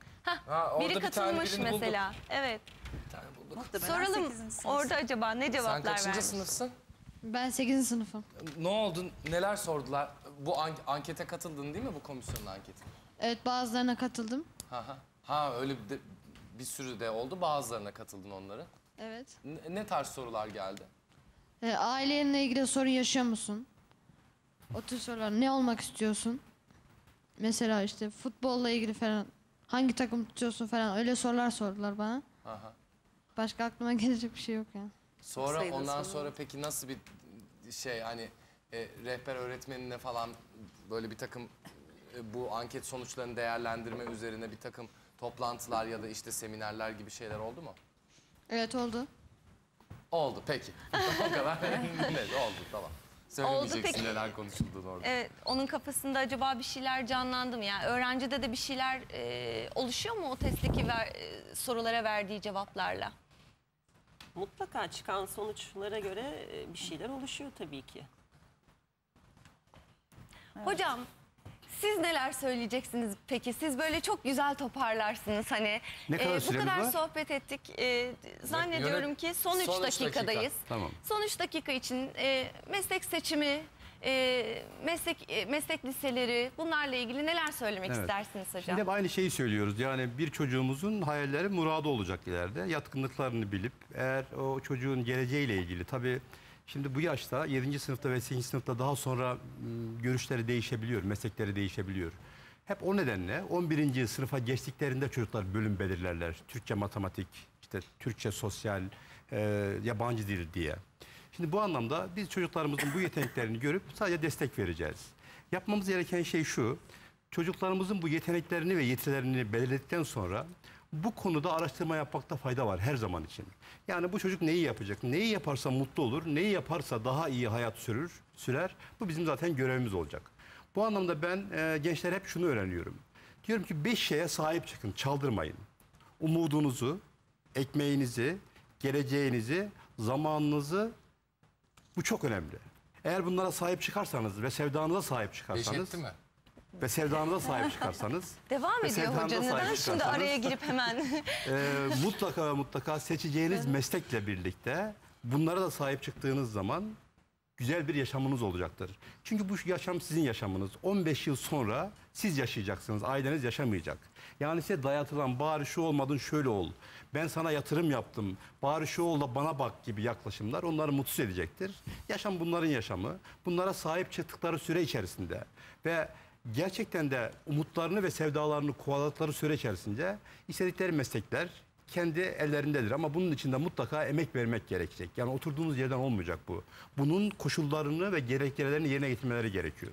Ha, orada Biri bir tane katılmış birini bulduk. mesela. Evet. Bir tane bulduk. Muhtemelen Soralım sekizinci sınıf. orada acaba ne Sen cevaplar kaçıncı vermiş? sınıfsın? Ben sekizinci sınıfım. Ne oldu? Neler sordular? Bu an- ankete katıldın değil mi, bu komisyonun anketi? Evet, bazılarına katıldım. Ha ha. Ha öyle bir, de, bir sürü de oldu. Bazılarına katıldın onların. Evet. Ne, ne tarz sorular geldi? Ee, ailenle ilgili sorun yaşıyor musun? O tür sorular. Ne olmak istiyorsun? Mesela işte futbolla ilgili falan. Hangi takım tutuyorsun falan, öyle sorular sordular bana. Ha ha. Başka aklıma gelecek bir şey yok yani. Sonra sayıda ondan soru sonra peki nasıl bir şey, hani e, rehber öğretmenine falan böyle bir takım e, bu anket sonuçlarını değerlendirme üzerine bir takım toplantılar ya da işte seminerler gibi şeyler oldu mu? Evet, oldu. Oldu peki. O kadar net oldu, tamam. Söylemeyeceksin peki. neler konuşulduğunu orada. Evet, onun kafasında acaba bir şeyler canlandı mı? Yani öğrencide de bir şeyler e, oluşuyor mu o testteki ver, e, sorulara verdiği cevaplarla? Mutlaka çıkan sonuçlara göre e, bir şeyler oluşuyor tabii ki. Hocam siz neler söyleyeceksiniz peki? Siz böyle çok güzel toparlarsınız hani. Ne kadar bu süremiz kadar var? sohbet ettik. E, zannediyorum Yönet- ki son üç son üç dakikadayız. dakika. Tamam. Son üç dakika için e, meslek seçimi, e, meslek e, meslek liseleri, bunlarla ilgili neler söylemek Evet. istersiniz hocam? Şimdi hep aynı şeyi söylüyoruz. Yani bir çocuğumuzun hayalleri muradı olacak ileride. Yatkınlıklarını bilip eğer o çocuğun geleceğiyle ilgili, tabii şimdi bu yaşta yedinci sınıfta ve sekizinci sınıfta daha sonra m, görüşleri değişebiliyor, meslekleri değişebiliyor. Hep o nedenle on birinci sınıfa geçtiklerinde çocuklar bölüm belirlerler. Türkçe, matematik, işte Türkçe, sosyal e, yabancı dil diye. Şimdi bu anlamda biz çocuklarımızın bu yeteneklerini görüp sadece destek vereceğiz. Yapmamız gereken şey şu, çocuklarımızın bu yeteneklerini ve yetilerini belirledikten sonra bu konuda araştırma yapmakta fayda var her zaman için. Yani bu çocuk neyi yapacak, neyi yaparsa mutlu olur, neyi yaparsa daha iyi hayat sürür, sürer. Bu bizim zaten görevimiz olacak. Bu anlamda ben e, gençlere hep şunu öğreniyorum. Diyorum ki beş şeye sahip çıkın, çaldırmayın. Umudunuzu, ekmeğinizi, geleceğinizi, zamanınızı, bu çok önemli. Eğer bunlara sahip çıkarsanız ve sevdanıza sahip çıkarsanız... Beş etti mi? Ve sevdanıza sahip çıkarsanız... Devam ve ediyor sevdanıza hoca. sahip Neden şimdi çıkarsanız, araya girip hemen? e, mutlaka ve mutlaka seçeceğiniz meslekle birlikte bunlara da sahip çıktığınız zaman güzel bir yaşamınız olacaktır. Çünkü bu yaşam sizin yaşamınız. on beş yıl sonra siz yaşayacaksınız, aileniz yaşamayacak. Yani size dayatılan bari şu olmadın şöyle ol, ben sana yatırım yaptım, bari şu ol da bana bak gibi yaklaşımlar onları mutsuz edecektir. Yaşam bunların yaşamı. Bunlara sahip çıktıkları süre içerisinde ve gerçekten de umutlarını ve sevdalarını kovaladıkları süre içerisinde istedikleri meslekler kendi ellerindedir. Ama bunun için de mutlaka emek vermek gerekecek. Yani oturduğunuz yerden olmayacak bu. Bunun koşullarını ve gerekçelerini yerine getirmeleri gerekiyor.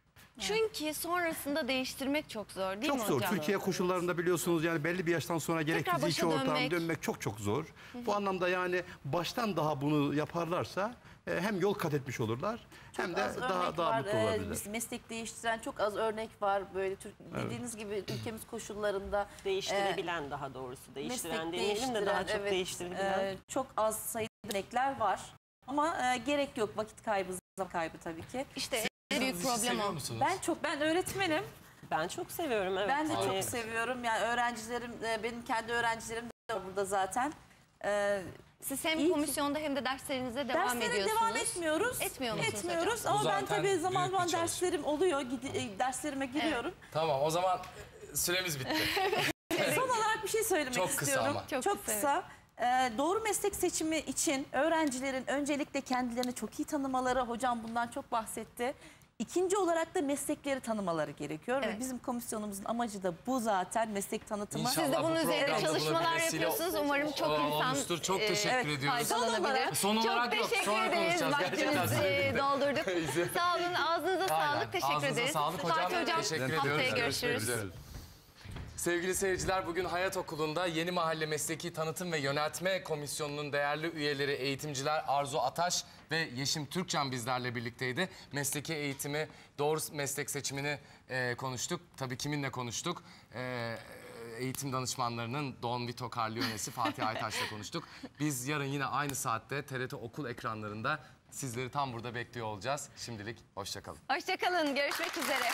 Çünkü sonrasında değiştirmek çok zor değil çok mi zor. hocam? Türkiye koşullarında biliyorsunuz yani belli bir yaştan sonra gerek Tekrar fiziki başa ortam dönmek. dönmek çok çok zor. Bu anlamda yani baştan daha bunu yaparlarsa e, hem yol kat etmiş olurlar Çok hem de az daha örnek daha var. mutlu Ee, olabilirler. biz meslek değiştiren çok az örnek var. Böyle Türk, Evet. dediğiniz gibi ülkemiz koşullarında Değiştirebilen daha doğrusu. Değiştiren meslek demeyelim de daha çok evet, değiştirebilen. e, çok az sayıda örnekler var. Ama e, gerek yok. Vakit kaybı, zaman kaybı tabii ki. İşte en büyük işi problem seviyor o. musunuz? Ben çok, ben öğretmenim. Ben çok seviyorum, evet. Ben de Yani çok seviyorum. Yani öğrencilerim, e, benim kendi öğrencilerim de var burada zaten. E, Siz hem İyi ki- komisyonda hem de derslerinize devam Derslere ediyorsunuz. devam etmiyoruz. Etmiyor musunuz Etmiyoruz hocam? ama Bu ben zaten tabii zaman büyük bir zaman çalışma. derslerim oluyor. Gidi- e, derslerime giriyorum. Tamam o zaman e, süremiz bitti. Son olarak bir şey söylemek Çok kısa istiyorum. ama. Çok Çok, kısa, kısa. Ee, doğru meslek seçimi için öğrencilerin öncelikle kendilerini çok iyi tanımaları, hocam bundan çok bahsetti. İkinci olarak da meslekleri tanımaları gerekiyor. Evet. Ve bizim komisyonumuzun amacı da bu zaten, meslek tanıtımı. İnşallah. Siz de bu bunun üzerine programda buna bir çalışmalar vesile yapıyorsunuz. Umarım çok ol- insan olmuştur. Çok e, teşekkür evet, ediyoruz. faydalanabilir. Son olarak çok yok. teşekkür Sonra ederiz. konuşacağız. Gerçekten Vaktinizi süremiz bitti. doldurduk. Sağ olun. Ağzınıza Aynen. sağlık. Teşekkür Ağzınıza ederiz. sağlık hocam. Fatih hocam. Teşekkür Haftaya ediyoruz. görüşürüz. Görüşmek üzere. Sevgili seyirciler, bugün Hayat Okulu'nda Yeni Mahalle Mesleki Tanıtım ve Yöneltme Komisyonu'nun değerli üyeleri, eğitimciler Arzu Ataş ve Yeşim Türkcan bizlerle birlikteydi. Mesleki eğitimi, doğru meslek seçimini e, konuştuk. Tabii kiminle konuştuk? E, eğitim danışmanlarının Don Vito Carlione'si Fatih Aytaş'la konuştuk. Biz yarın yine aynı saatte T R T Okul ekranlarında sizleri tam burada bekliyor olacağız. Şimdilik hoşça kalın. Hoşçakalın. Görüşmek üzere.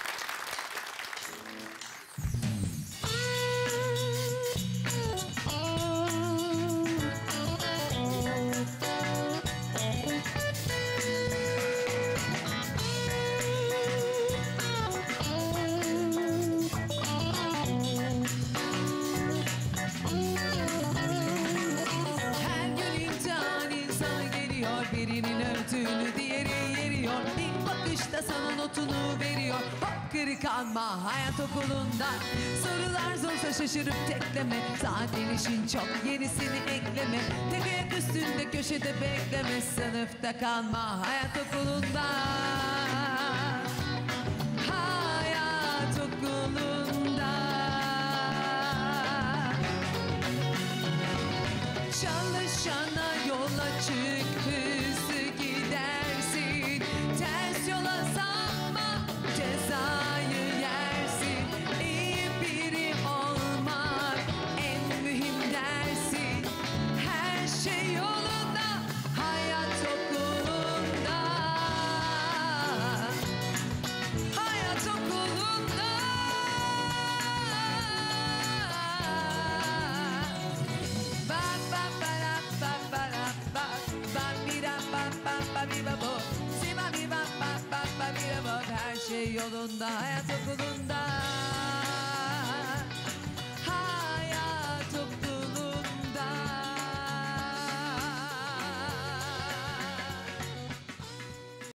Her gün imtihan insana geliyor. Birinin örtüğünü diğeri yeriyor. İlk bakışta sana notunu veriyor. Hop kırık alma hayat okulunda. Sorular zorsa şaşırıp tekleme. Zaten işin çok, yenisini ekleme. Tek ayak üstünde köşede bekleme. Sınıfta kalma hayat okulunda. Hayat okulunda. Çalışana yola çık, hızlı gidersin. Ters yola sapma, cezayı yersin. İyi biri olmak en mühim dersin. Her şey yolunda, hayat okulunda. Hayat okulunda. Ba ba ba la ba ba la ba ba bi da ba ba ba bi ba bo. Si ba bi ba ba ba ba bi da bo. Her şey yolunda hayat okulunda.